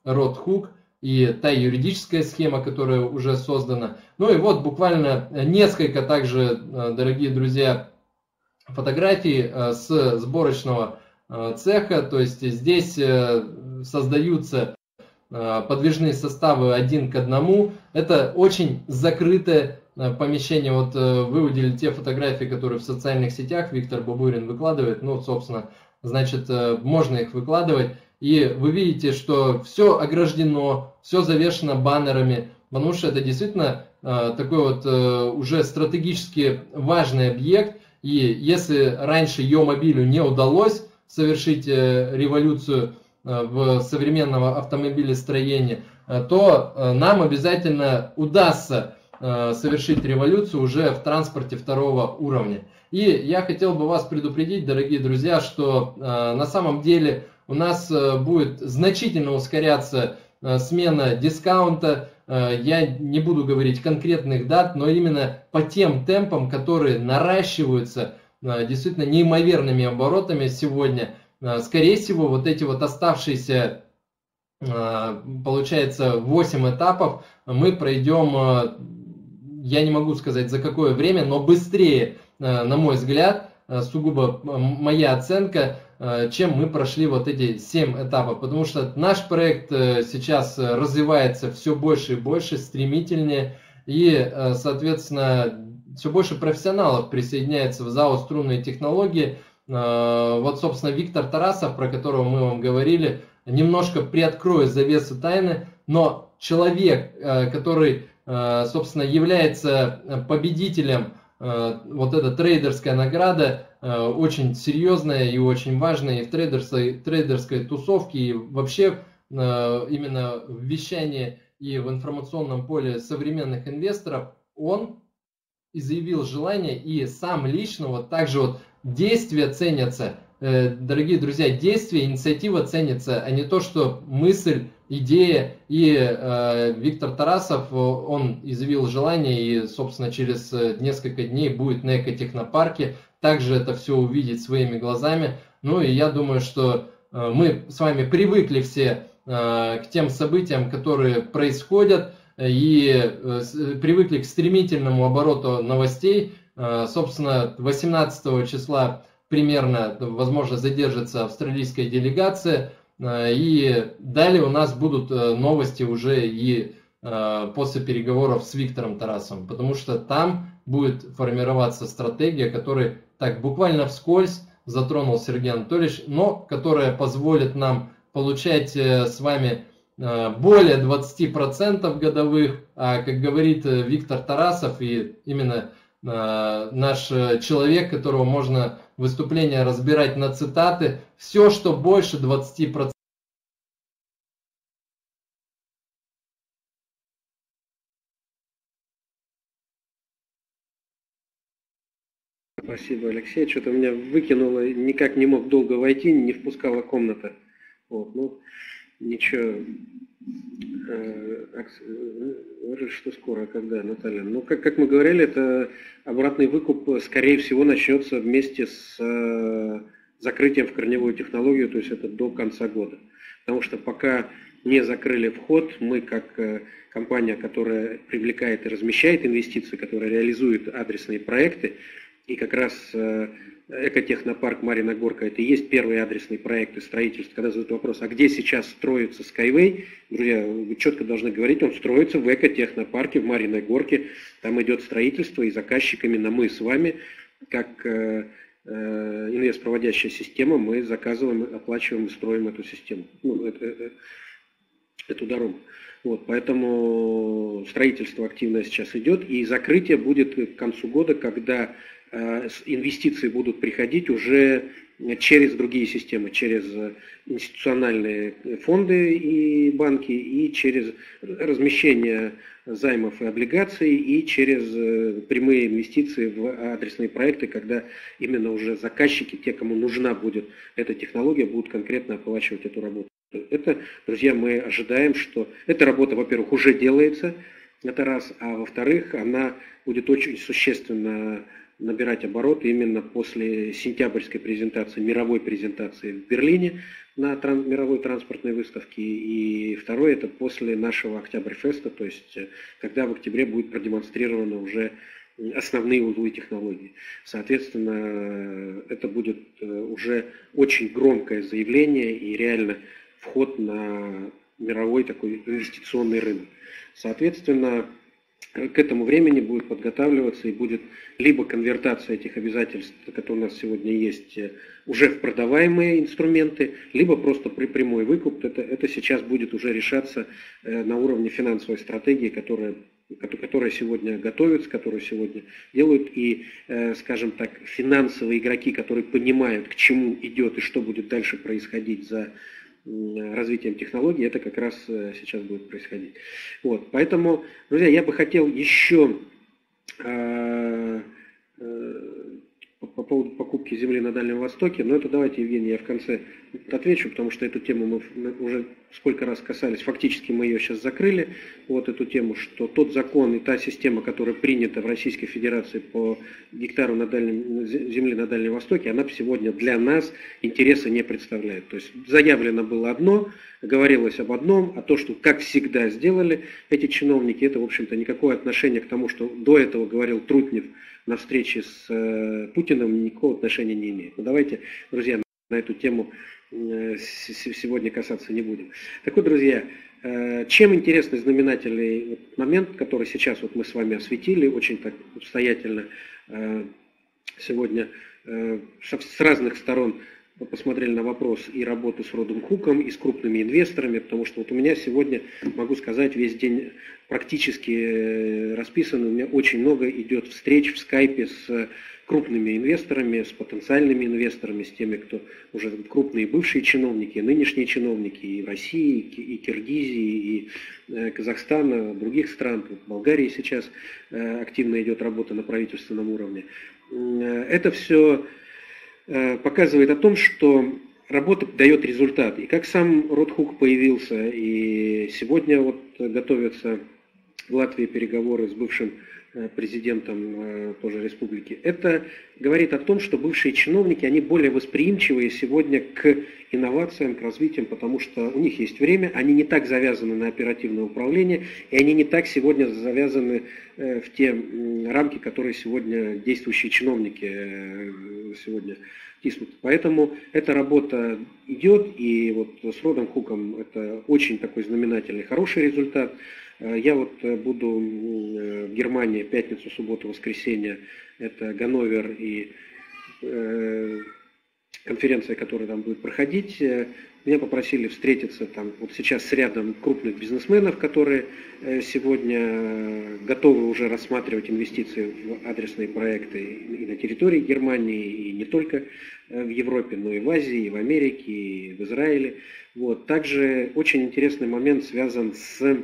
Roadhook и та юридическая схема, которая уже создана. Ну и вот буквально несколько также, дорогие друзья, фотографий с сборочного цеха. То есть здесь создаются подвижные составы 1 к 1. Это очень закрытое помещение. Вот вы выделили те фотографии, которые в социальных сетях Виктор Бабурин выкладывает. Ну, собственно, значит, можно их выкладывать. И вы видите, что все ограждено, все завешено баннерами, потому что это действительно такой вот уже стратегически важный объект. И если раньше Йомобилю не удалось совершить революцию в современном автомобилестроении, то нам обязательно удастся совершить революцию уже в транспорте второго уровня. И я хотел бы вас предупредить, дорогие друзья, что на самом деле у нас будет значительно ускоряться смена дискаунта. Я не буду говорить конкретных дат, но именно по тем темпам, которые наращиваются действительно неимоверными оборотами сегодня. Скорее всего, вот эти вот оставшиеся, получается, 8 этапов мы пройдем, я не могу сказать за какое время, но быстрее, на мой взгляд, сугубо моя оценка, чем мы прошли вот эти 7 этапов. Потому что наш проект сейчас развивается все больше и больше, стремительнее. И, соответственно, все больше профессионалов присоединяется в ЗАО «Струнные технологии». Вот, собственно, Виктор Тарасов, про которого мы вам говорили, немножко приоткроет завесу тайны. Но человек, который, собственно, является победителем, вот эта трейдерская награда, очень серьезная и очень важная и в трейдерской тусовке, и вообще именно в вещании и в информационном поле современных инвесторов, он и заявил желание, и сам лично, вот также вот действия ценятся, дорогие друзья, действия, инициатива ценится, а не то, что мысль, идея. И Виктор Тарасов, он изъявил желание, и, собственно, через несколько дней будет на экотехнопарке также это все увидеть своими глазами. Ну и я думаю, что мы с вами привыкли все к тем событиям, которые происходят, и привыкли к стремительному обороту новостей. Собственно, 18 числа примерно, возможно, задержится австралийская делегация, и далее у нас будут новости уже и после переговоров с Виктором Тарасовым, потому что там будет формироваться стратегия, которая так буквально вскользь затронул Сергей Анатольевич, но которая позволит нам получать с вами более 20% годовых, а как говорит Виктор Тарасов, и именно наш человек, которого можно выступление разбирать на цитаты, все, что больше 20%. Спасибо, Алексей. Что-то меня выкинуло, никак не мог долго войти, не впускала комната. Вот, ну, ничего. Что скоро, когда, Наталья? Ну, как мы говорили, это обратный выкуп, скорее всего, начнется вместе с закрытием в корневую технологию, то есть это до конца года. Потому что пока не закрыли вход, мы как компания, которая привлекает и размещает инвестиции, которая реализует адресные проекты, и как раз экотехнопарк Марьина Горка, это и есть первые адресные проекты строительства. Когда задают вопрос, а где сейчас строится Skyway, друзья, вы четко должны говорить, он строится в экотехнопарке в Марьиной Горке. Там идет строительство, и заказчиками мы с вами, как инвестпроводящая система, мы заказываем, оплачиваем и строим эту систему, эту дорогу. Вот, поэтому строительство активно сейчас идет, и закрытие будет к концу года, когда инвестиции будут приходить уже через другие системы, через институциональные фонды и банки, и через размещение займов и облигаций, и через прямые инвестиции в адресные проекты, когда именно уже заказчики, те, кому нужна будет эта технология, будут конкретно оплачивать эту работу. Это, друзья, мы ожидаем, что эта работа, во-первых, уже делается, это раз, а во-вторых, она будет очень существенно набирать обороты именно после сентябрьской презентации, мировой презентации в Берлине, на мировой транспортной выставке, и второй это после нашего Октябрьфеста, то есть когда в октябре будет продемонстрировано уже основные узлы технологий. Соответственно, это будет уже очень громкое заявление и реально вход на мировой такой инвестиционный рынок. Соответственно, к этому времени будет подготавливаться и будет либо конвертация этих обязательств, которые у нас сегодня есть, уже в продаваемые инструменты, либо просто прямой выкуп. Это сейчас будет уже решаться на уровне финансовой стратегии, которая сегодня готовится, которую сегодня делают. И, скажем так, финансовые игроки, которые понимают, к чему идет и что будет дальше происходить за развитием технологий, это как раз сейчас будет происходить. Вот, поэтому, друзья, я бы хотел еще по поводу покупки земли на Дальнем Востоке, но это давайте, Евгений, я в конце отвечу, потому что эту тему мы уже сколько раз касались, фактически мы ее сейчас закрыли, вот эту тему, что тот закон и та система, которая принята в Российской Федерации по гектару земли на Дальнем Востоке, она сегодня для нас интереса не представляет. То есть заявлено было одно, говорилось об одном, а то, что как всегда сделали эти чиновники, это, в общем-то, никакое отношение к тому, что до этого говорил Трутнев на встрече с Путиным, никакого отношения не имеет. Но давайте, друзья, на эту тему сегодня касаться не будем. Так вот, друзья, чем интересный знаменательный момент, который сейчас вот мы с вами осветили, очень так обстоятельно сегодня с разных сторон посмотрели на вопрос и работы с Родом Хуком, и с крупными инвесторами, потому что вот у меня сегодня, могу сказать, весь день практически расписан, у меня очень много идет встреч в скайпе с крупными инвесторами, с потенциальными инвесторами, с теми, кто уже крупные бывшие чиновники, нынешние чиновники и России, и Киргизии, и Казахстана, других стран, в Болгарии сейчас активно идет работа на правительственном уровне. Это все показывает о том, что работа дает результат. И как сам Род Хук появился, и сегодня вот готовятся в Латвии переговоры с бывшим президентом тоже республики, это говорит о том, что бывшие чиновники, они более восприимчивые сегодня к инновациям, к развитию, потому что у них есть время, они не так завязаны на оперативное управление, и они не так сегодня завязаны в те рамки, которые сегодня действующие чиновники сегодня тиснут. Поэтому эта работа идет, и вот с Родом Хуком это очень такой знаменательный, хороший результат. Я вот буду в Германии пятницу, субботу, воскресенье, это Ганновер и конференция, которая там будет проходить. Меня попросили встретиться там вот сейчас с рядом крупных бизнесменов, которые сегодня готовы уже рассматривать инвестиции в адресные проекты и на территории Германии, и не только в Европе, но и в Азии, и в Америке, и в Израиле. Вот. Также очень интересный момент связан с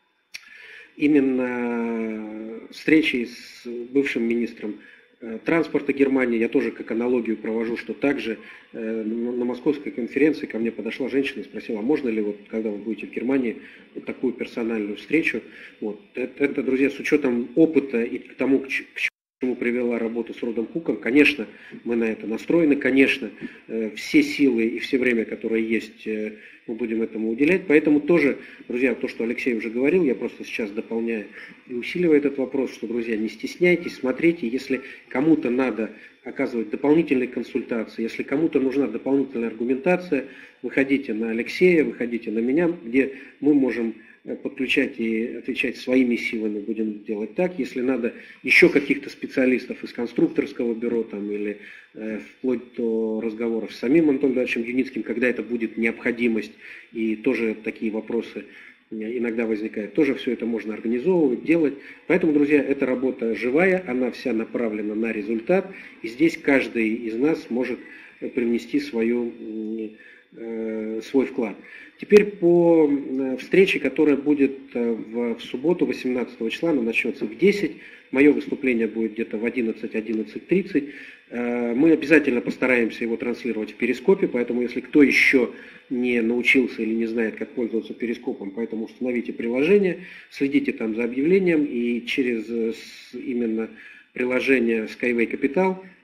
именно встречей с бывшим министром транспорта Германии. Я тоже как аналогию провожу, что также на московской конференции ко мне подошла женщина и спросила, а можно ли, вот, когда вы будете в Германии, вот такую персональную встречу. Вот. Это, друзья, с учетом опыта и к тому, к чему привела работа с Родом Хуком, конечно, мы на это настроены, конечно, все силы и все время, которое есть, мы будем этому уделять. Поэтому тоже, друзья, то, что Алексей уже говорил, я просто сейчас дополняю и усиливаю этот вопрос, что, друзья, не стесняйтесь, смотрите, если кому-то надо оказывать дополнительные консультации, если кому-то нужна дополнительная аргументация, выходите на Алексея, выходите на меня, где мы можем подключать и отвечать своими силами, будем делать так. Если надо еще каких-то специалистов из конструкторского бюро там, или вплоть до разговоров с самим Антоном Давидовичем Юницким, когда это будет необходимость, и тоже такие вопросы иногда возникают, тоже все это можно организовывать, делать. Поэтому, друзья, эта работа живая, она вся направлена на результат, и здесь каждый из нас может привнести свой вклад. Теперь по встрече, которая будет в субботу, 18 числа, она начнется в 10. Мое выступление будет где-то в 11-11:30. Мы обязательно постараемся его транслировать в Перископе, поэтому если кто еще не научился или не знает, как пользоваться Перископом, поэтому установите приложение, следите там за объявлением, и через именно приложение Skyway Capital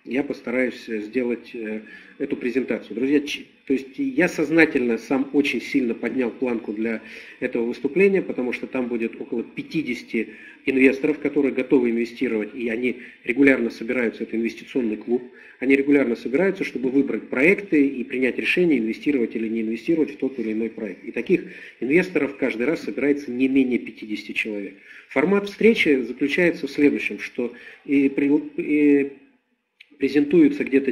я постараюсь сделать эту презентацию. Друзья, то есть я сознательно сам очень сильно поднял планку для этого выступления, потому что там будет около 50 инвесторов, которые готовы инвестировать, и они регулярно собираются, это инвестиционный клуб, они регулярно собираются, чтобы выбрать проекты и принять решение, инвестировать или не инвестировать в тот или иной проект. И таких инвесторов каждый раз собирается не менее 50 человек. Формат встречи заключается в следующем, что презентуется где-то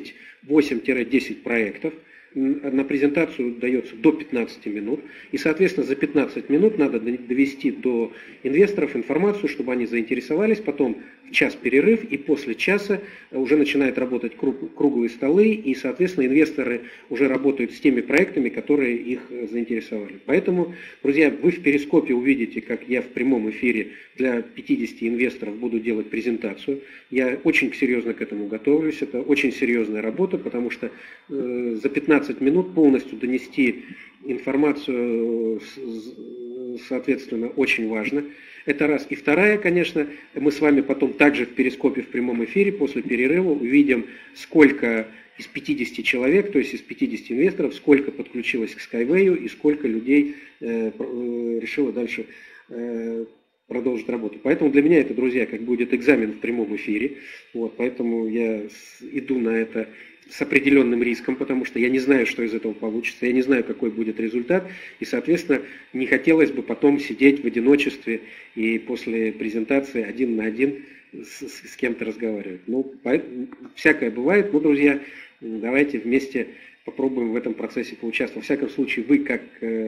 8-10 проектов. На презентацию дается до 15 минут. И, соответственно, за 15 минут надо довести до инвесторов информацию, чтобы они заинтересовались. Потом в час перерыв, и после часа уже начинают работать круглые столы. И, соответственно, инвесторы уже работают с теми проектами, которые их заинтересовали. Поэтому, друзья, вы в Перископе увидите, как я в прямом эфире для 50 инвесторов буду делать презентацию. Я очень серьезно к этому готовлюсь. Это очень серьезная работа, потому что за 15 минут полностью донести информацию, соответственно, очень важно. Это раз. И вторая, конечно, мы с вами потом также в Перископе в прямом эфире после перерыва увидим, сколько из 50 человек, то есть из 50 инвесторов, сколько подключилось к Skyway и сколько людей решило дальше продолжить работу. Поэтому для меня это, друзья, как будет экзамен в прямом эфире. Вот, поэтому я иду на это с определенным риском, потому что я не знаю, что из этого получится, я не знаю, какой будет результат, и, соответственно, не хотелось бы потом сидеть в одиночестве и после презентации один на один с кем-то разговаривать. Ну, всякое бывает, но, друзья, давайте вместе попробуем в этом процессе поучаствовать. Во всяком случае, вы, как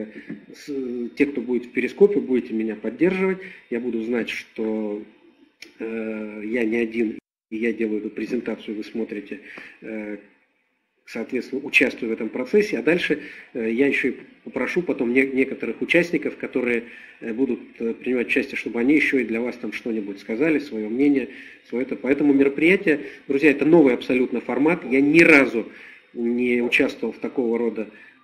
те, кто будет в Перископе, будете меня поддерживать, я буду знать, что я не один, и я делаю эту презентацию, вы смотрите, соответственно, участвую в этом процессе. А дальше я еще и попрошу потом некоторых участников, которые будут принимать участие, чтобы они еще и для вас там что-нибудь сказали, свое мнение, свое это. Поэтому мероприятие, друзья, это новый абсолютно формат. Я ни разу не участвовал в такого рода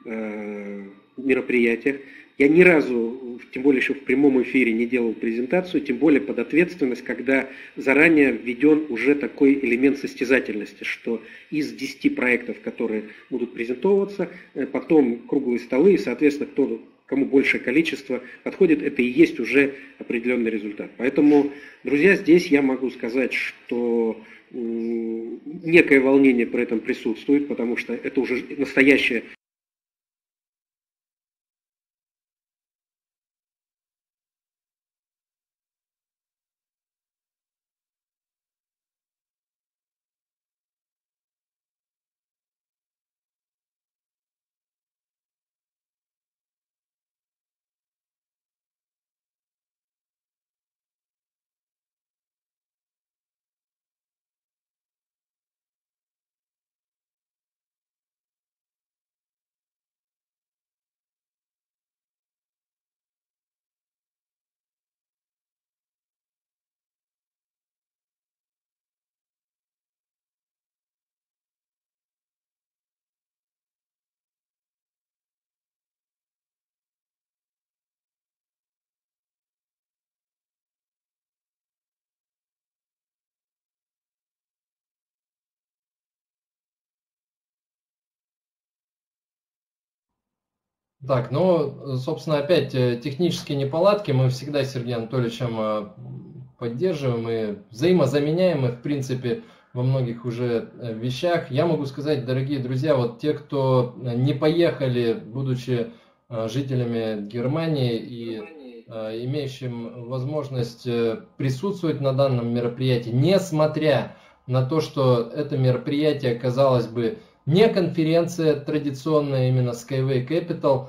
мероприятиях. Я ни разу, тем более еще в прямом эфире, не делал презентацию, тем более под ответственность, когда заранее введен уже такой элемент состязательности, что из 10 проектов, которые будут презентоваться, потом круглые столы, и, соответственно, кому большее количество подходит, это и есть уже определенный результат. Поэтому, друзья, здесь я могу сказать, что некое волнение при этом присутствует, потому что это уже настоящее. Так, ну, собственно, опять технические неполадки мы всегда с Сергеем Анатольевичем поддерживаем и взаимозаменяем их, в принципе, во многих уже вещах. Я могу сказать, дорогие друзья, вот те, кто не поехали, будучи жителями Германии и имеющим возможность присутствовать на данном мероприятии, несмотря на то, что это мероприятие, казалось бы, не конференция традиционная, именно Skyway Capital,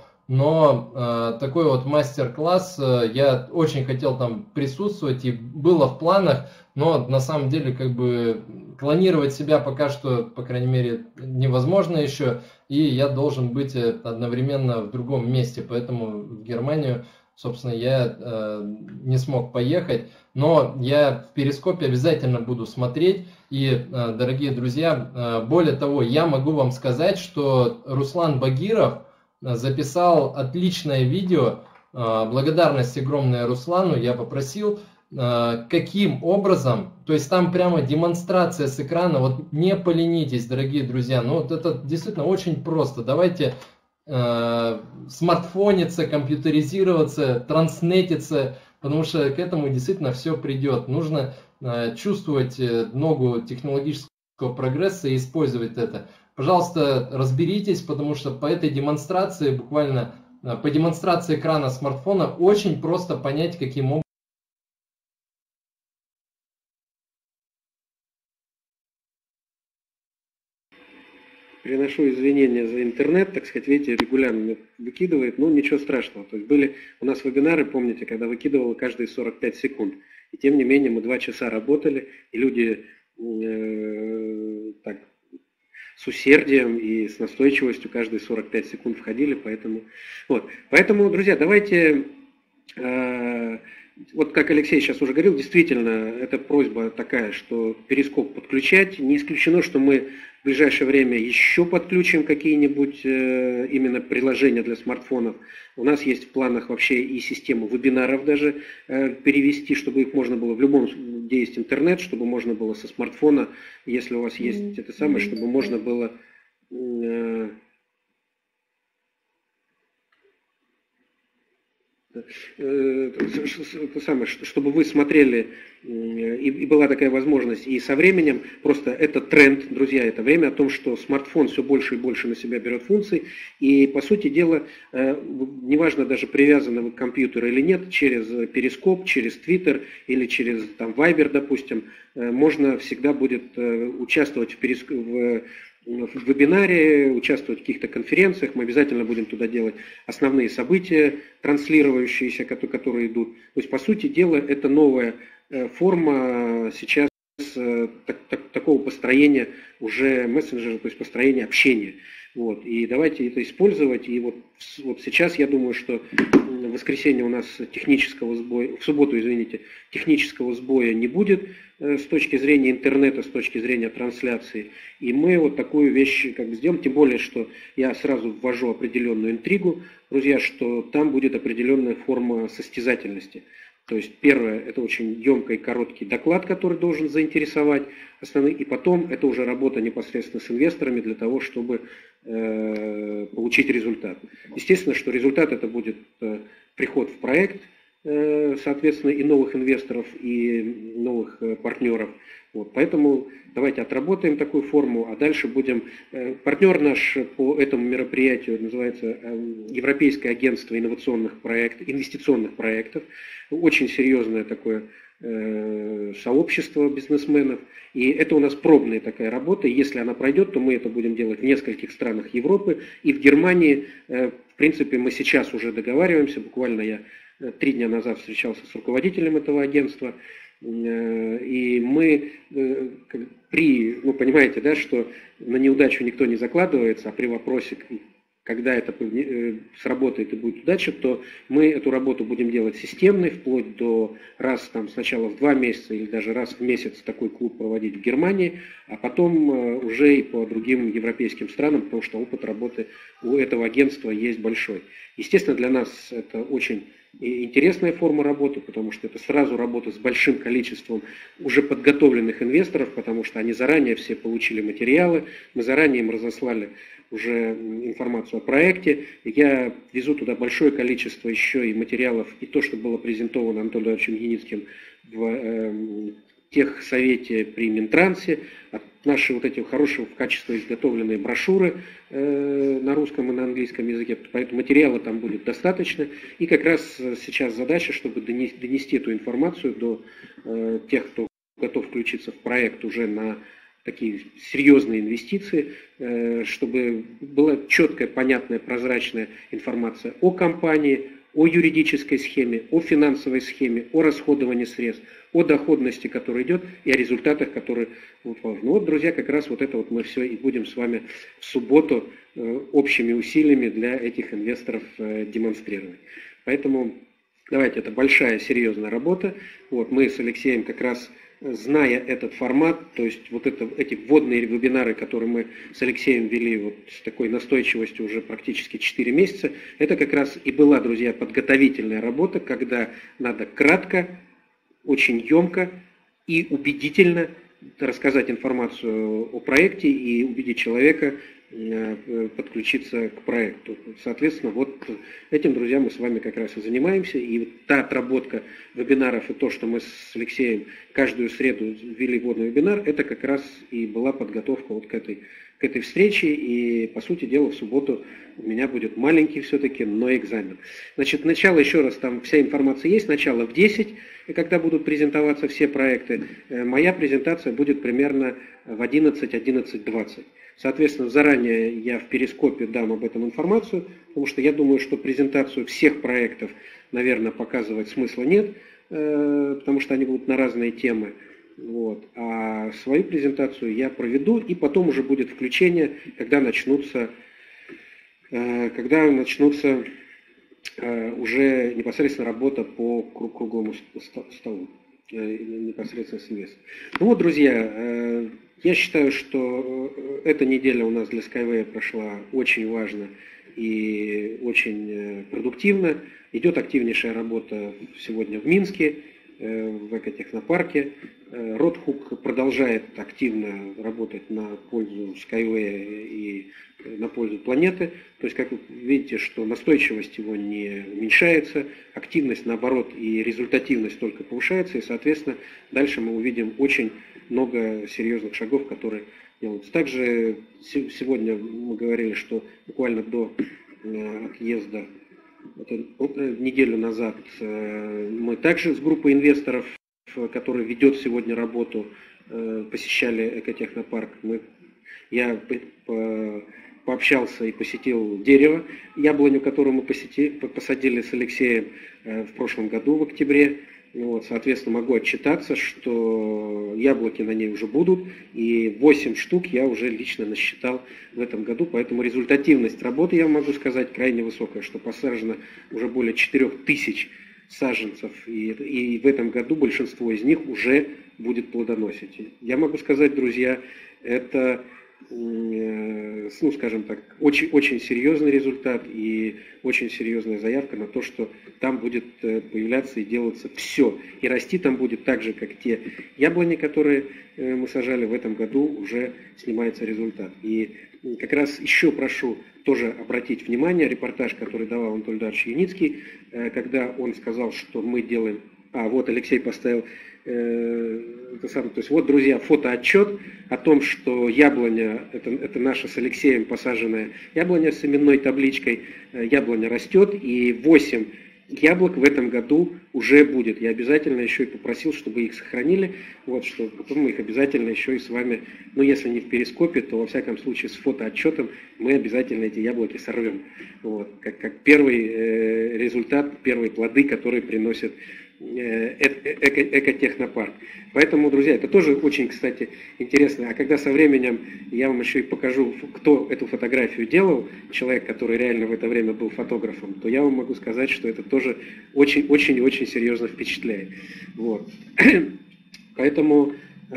но такой вот мастер-класс, я очень хотел там присутствовать и было в планах, но на самом деле как бы клонировать себя пока что, по крайней мере, невозможно еще, и я должен быть одновременно в другом месте, поэтому в Германию, собственно, я не смог поехать, но я в Перископе обязательно буду смотреть. И, дорогие друзья, более того, я могу вам сказать, что Руслан Багиров записал отличное видео. Благодарность огромная Руслану. Я попросил каким образом, то есть там прямо демонстрация с экрана, вот не поленитесь, дорогие друзья, ну вот это действительно очень просто, давайте смартфониться, компьютеризироваться, транснетиться, потому что к этому действительно все придет, нужно чувствовать ногу технологического прогресса и использовать это. Пожалуйста, разберитесь, потому что по этой демонстрации, буквально по демонстрации экрана смартфона, очень просто понять, каким образом. Приношу извинения за интернет, так сказать, видите, регулярно выкидывает, но ничего страшного. То есть были у нас вебинары, помните, когда выкидывало каждые 45 секунд. И тем не менее мы 2 часа работали, и люди так, с усердием и с настойчивостью каждые 45 секунд входили, поэтому, вот. Поэтому, друзья, давайте, вот как Алексей сейчас уже говорил, действительно, это просьба такая, что перископ подключать. Не исключено, что мы в ближайшее время еще подключим какие-нибудь именно приложения для смартфонов. У нас есть в планах вообще и систему вебинаров даже перевести, чтобы их можно было, в любом, где есть интернет, чтобы можно было со смартфона, если у вас есть это самое, чтобы можно было чтобы вы смотрели, и была такая возможность, и со временем, просто это тренд, друзья, это время о том, что смартфон все больше и больше на себя берет функций, и по сути дела, неважно даже привязаны вы к компьютеру или нет, через перископ, через Twitter или через там, Viber, допустим, можно всегда будет участвовать в вебинаре, участвовать в каких-то конференциях, мы обязательно будем туда делать основные события, транслирующиеся, которые идут. То есть, по сути дела, это новая форма сейчас такого построения уже мессенджера, то есть построения общения. Вот. И давайте это использовать. И вот сейчас я думаю, что в воскресенье у нас технического сбоя, в субботу, извините, технического сбоя не будет с точки зрения интернета, с точки зрения трансляции. И мы вот такую вещь как бы сделаем, тем более, что я сразу ввожу определенную интригу, друзья, что там будет определенная форма состязательности. То есть первое, это очень емкий и короткий доклад, который должен заинтересовать основные, и потом это уже работа непосредственно с инвесторами для того, чтобы получить результат. Естественно, что результат это будет приход в проект, соответственно, и новых инвесторов, и новых партнеров. Вот, поэтому давайте отработаем такую форму, а дальше будем... Партнер наш по этому мероприятию называется Европейское агентство инвестиционных проектов. Очень серьезное такое сообщество бизнесменов. И это у нас пробная такая работа. И если она пройдет, то мы это будем делать в нескольких странах Европы. И в Германии, в принципе, мы сейчас уже договариваемся. Буквально я 3 дня назад встречался с руководителем этого агентства. И мы вы понимаете, да, что на неудачу никто не закладывается, а при вопросе, когда это сработает и будет удача, то мы эту работу будем делать системной, вплоть до раз там сначала в 2 месяца или даже раз в месяц такой клуб проводить в Германии, а потом уже и по другим европейским странам, потому что опыт работы у этого агентства есть большой. Естественно, для нас это очень интересная форма работы, потому что это сразу работа с большим количеством уже подготовленных инвесторов, потому что они заранее все получили материалы, мы заранее им разослали уже информацию о проекте. Я везу туда большое количество еще и материалов, и то, что было презентовано Антоном Ивановичем Яницким в техсовете при Минтрансе, наши вот эти хорошие в качестве изготовленные брошюры на русском и на английском языке, поэтому материала там будет достаточно. И как раз сейчас задача, чтобы донести эту информацию до тех, кто готов включиться в проект уже на такие серьезные инвестиции, чтобы была четкая, понятная, прозрачная информация о компании, о юридической схеме, о финансовой схеме, о расходовании средств, о доходности, которая идет, и о результатах, которые важны. Ну вот, друзья, как раз вот это вот мы все и будем с вами в субботу общими усилиями для этих инвесторов демонстрировать. Поэтому давайте, это большая, серьезная работа. Вот, мы с Алексеем как раз, зная этот формат, то есть вот эти вводные вебинары, которые мы с Алексеем вели вот с такой настойчивостью уже практически 4 месяца, это как раз и была, друзья, подготовительная работа, когда надо кратко, очень емко и убедительно рассказать информацию о проекте и убедить человека подключиться к проекту. Соответственно, вот этим, друзья, мы с вами как раз и занимаемся. И вот та отработка вебинаров и то, что мы с Алексеем каждую среду ввели вводный вебинар, это как раз и была подготовка вот к этой встрече. И, по сути дела, в субботу у меня будет маленький все-таки, но экзамен. Значит, начало, еще раз, там вся информация есть, начало в 10, когда будут презентоваться все проекты. Моя презентация будет примерно в 11-11:20. Соответственно, заранее я в перископе дам об этом информацию, потому что я думаю, что презентацию всех проектов, наверное, показывать смысла нет, потому что они будут на разные темы. Вот. А свою презентацию я проведу, и потом уже будет включение, когда начнутся уже непосредственно работа по круглому столу, непосредственно с инвестором. Ну вот, друзья, я считаю, что эта неделя у нас для Skyway прошла очень важно и очень продуктивно. Идет активнейшая работа сегодня в Минске, в экотехнопарке. Ротхук продолжает активно работать на пользу Skyway и на пользу планеты. То есть, как вы видите, что настойчивость его не уменьшается, активность, наоборот, и результативность только повышается, и, соответственно, дальше мы увидим очень много серьезных шагов, которые делаются. Также сегодня мы говорили, что буквально до отъезда, неделю назад, мы также с группой инвесторов, которая ведет сегодня работу, посещали экотехнопарк. Я пообщался и посетил дерево, яблоню, которую мы посадили с Алексеем в прошлом году, в октябре. Вот, соответственно, могу отчитаться, что яблоки на ней уже будут, и 8 штук я уже лично насчитал в этом году, поэтому результативность работы, я могу сказать, крайне высокая, что посажено уже более 4000 саженцев, и в этом году большинство из них уже будет плодоносить. Я могу сказать, друзья, это, ну, скажем так, очень, очень серьезный результат и очень серьезная заявка на то, что там будет появляться и делаться все. И расти там будет так же, как те яблони, которые мы сажали в этом году, уже снимается результат. И как раз еще прошу тоже обратить внимание, репортаж, который давал Анатолий Эдуардович Юницкий, когда он сказал, что мы делаем... вот Алексей поставил... то есть вот, друзья, фотоотчет о том, что яблоня, это наша с Алексеем посаженная яблоня с именной табличкой, яблоня растет, и 8 яблок в этом году уже будет. Я обязательно еще и попросил, чтобы их сохранили, вот, что потом мы их обязательно еще и с вами, ну если не в перископе, то во всяком случае с фотоотчетом мы обязательно эти яблоки сорвем. Вот, как первый результат, первые плоды, которые приносят экотехнопарк. Поэтому, друзья, это тоже очень, кстати, интересно. А когда со временем я вам еще и покажу, кто эту фотографию делал, человек, который реально в это время был фотографом, то я вам могу сказать, что это тоже очень-очень и очень серьезно впечатляет. Вот. Поэтому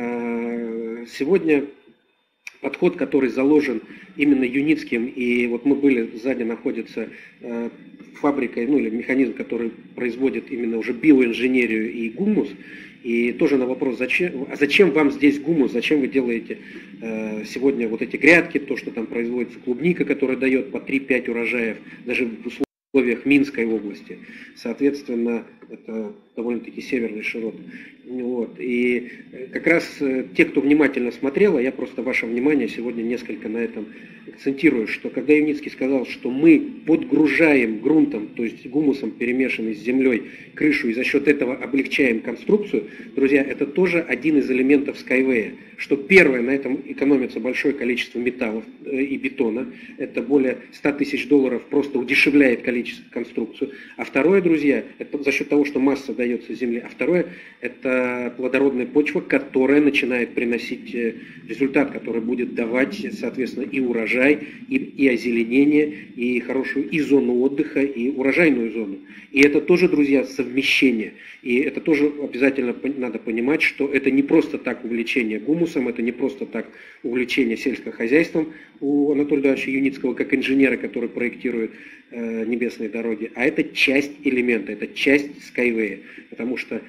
сегодня подход, который заложен именно Юницким, и вот мы были, сзади находится фабрика, ну или механизм, который производит именно уже биоинженерию и гумус, и тоже на вопрос, зачем вам здесь гумус, зачем вы делаете сегодня вот эти грядки, то, что там производится клубника, которая дает по 3-5 урожаев, даже в условиях Минской области. Соответственно, это довольно-таки северный широт. Вот. И как раз те, кто внимательно смотрел, а я просто ваше внимание сегодня несколько на этом акцентирую, что когда Юницкий сказал, что мы подгружаем грунтом, то есть гумусом, перемешанный с землей, крышу, и за счет этого облегчаем конструкцию, друзья, это тоже один из элементов Skyway, что первое, на этом экономится большое количество металлов и бетона, это более $100 тысяч просто удешевляет количество конструкцию, а второе, друзья, это за счет того, что масса дается земле, а второе, это плодородная почва, которая начинает приносить результат, который будет давать, соответственно, и урожай, и озеленение, и хорошую и зону отдыха, и урожайную зону. И это тоже, друзья, совмещение. И это тоже обязательно надо понимать, что это не просто так увлечение гумусом, это не просто так увлечение сельскохозяйством у Анатолия Эдуардовича Юницкого, как инженера, который проектирует небесные дороги, а это часть элемента, это часть Skyway. Потому что в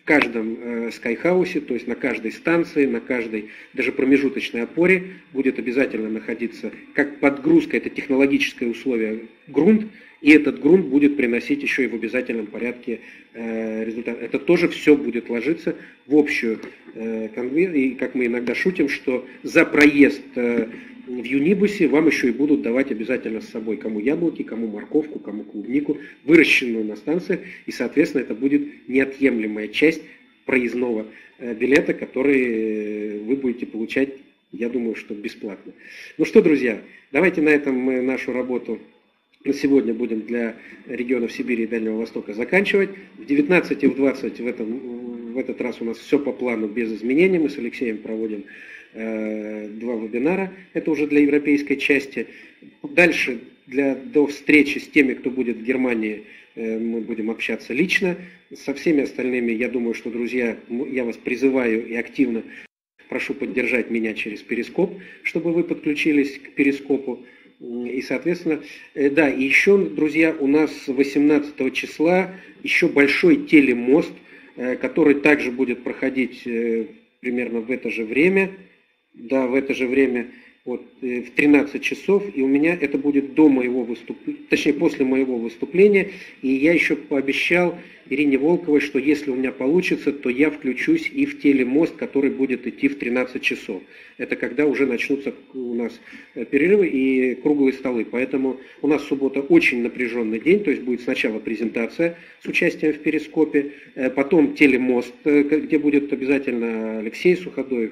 каждом скайхаусе, то есть на каждой станции, на каждой даже промежуточной опоре будет обязательно находиться, как подгрузка, это технологическое условие, грунт, и этот грунт будет приносить еще и в обязательном порядке результат. Это тоже все будет ложиться в общую конвейер. И как мы иногда шутим, что за проезд в Юнибусе вам еще и будут давать обязательно с собой кому яблоки, кому морковку, кому клубнику, выращенную на станциях. И, соответственно, это будет неотъемлемая часть проездного билета, который вы будете получать, я думаю, что бесплатно. Ну что, друзья, давайте на этом мы нашу работу на сегодня будем для регионов Сибири и Дальнего Востока заканчивать. В 19 и в 20 в этот раз у нас все по плану без изменений. Мы с Алексеем проводим 2 вебинара. Это уже для европейской части. Дальше до встречи с теми, кто будет в Германии, мы будем общаться лично. Со всеми остальными, я думаю, что, друзья, я вас призываю и активно прошу поддержать меня через Перископ, чтобы вы подключились к Перископу. И, соответственно, да, и еще, друзья, у нас 18 числа еще большой телемост, который также будет проходить примерно в это же время, да, в это же время, вот, в 13 часов, и у меня это будет до моего выступления, точнее, после моего выступления, и я еще пообещал Ирине Волковой, что если у меня получится, то я включусь и в телемост, который будет идти в 13 часов. Это когда уже начнутся у нас перерывы и круглые столы. Поэтому у нас суббота очень напряженный день, то есть будет сначала презентация с участием в Перископе, потом телемост, где будет обязательно Алексей Суходоев,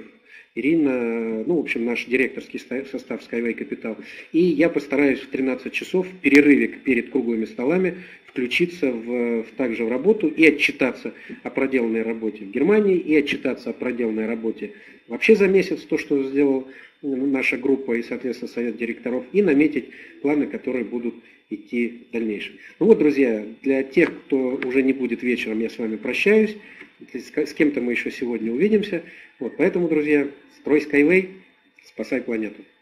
Ирина, ну, в общем, наш директорский состав Skyway Capital. И я постараюсь в 13 часов в перерыве перед круглыми столами включиться также в работу и отчитаться о проделанной работе в Германии, и отчитаться о проделанной работе вообще за месяц, то, что сделала наша группа и, соответственно, совет директоров, и наметить планы, которые будут идти в дальнейшем. Ну вот, друзья, для тех, кто уже не будет вечером, я с вами прощаюсь. С кем-то мы еще сегодня увидимся. Вот, поэтому, друзья, строй Skyway, спасай планету.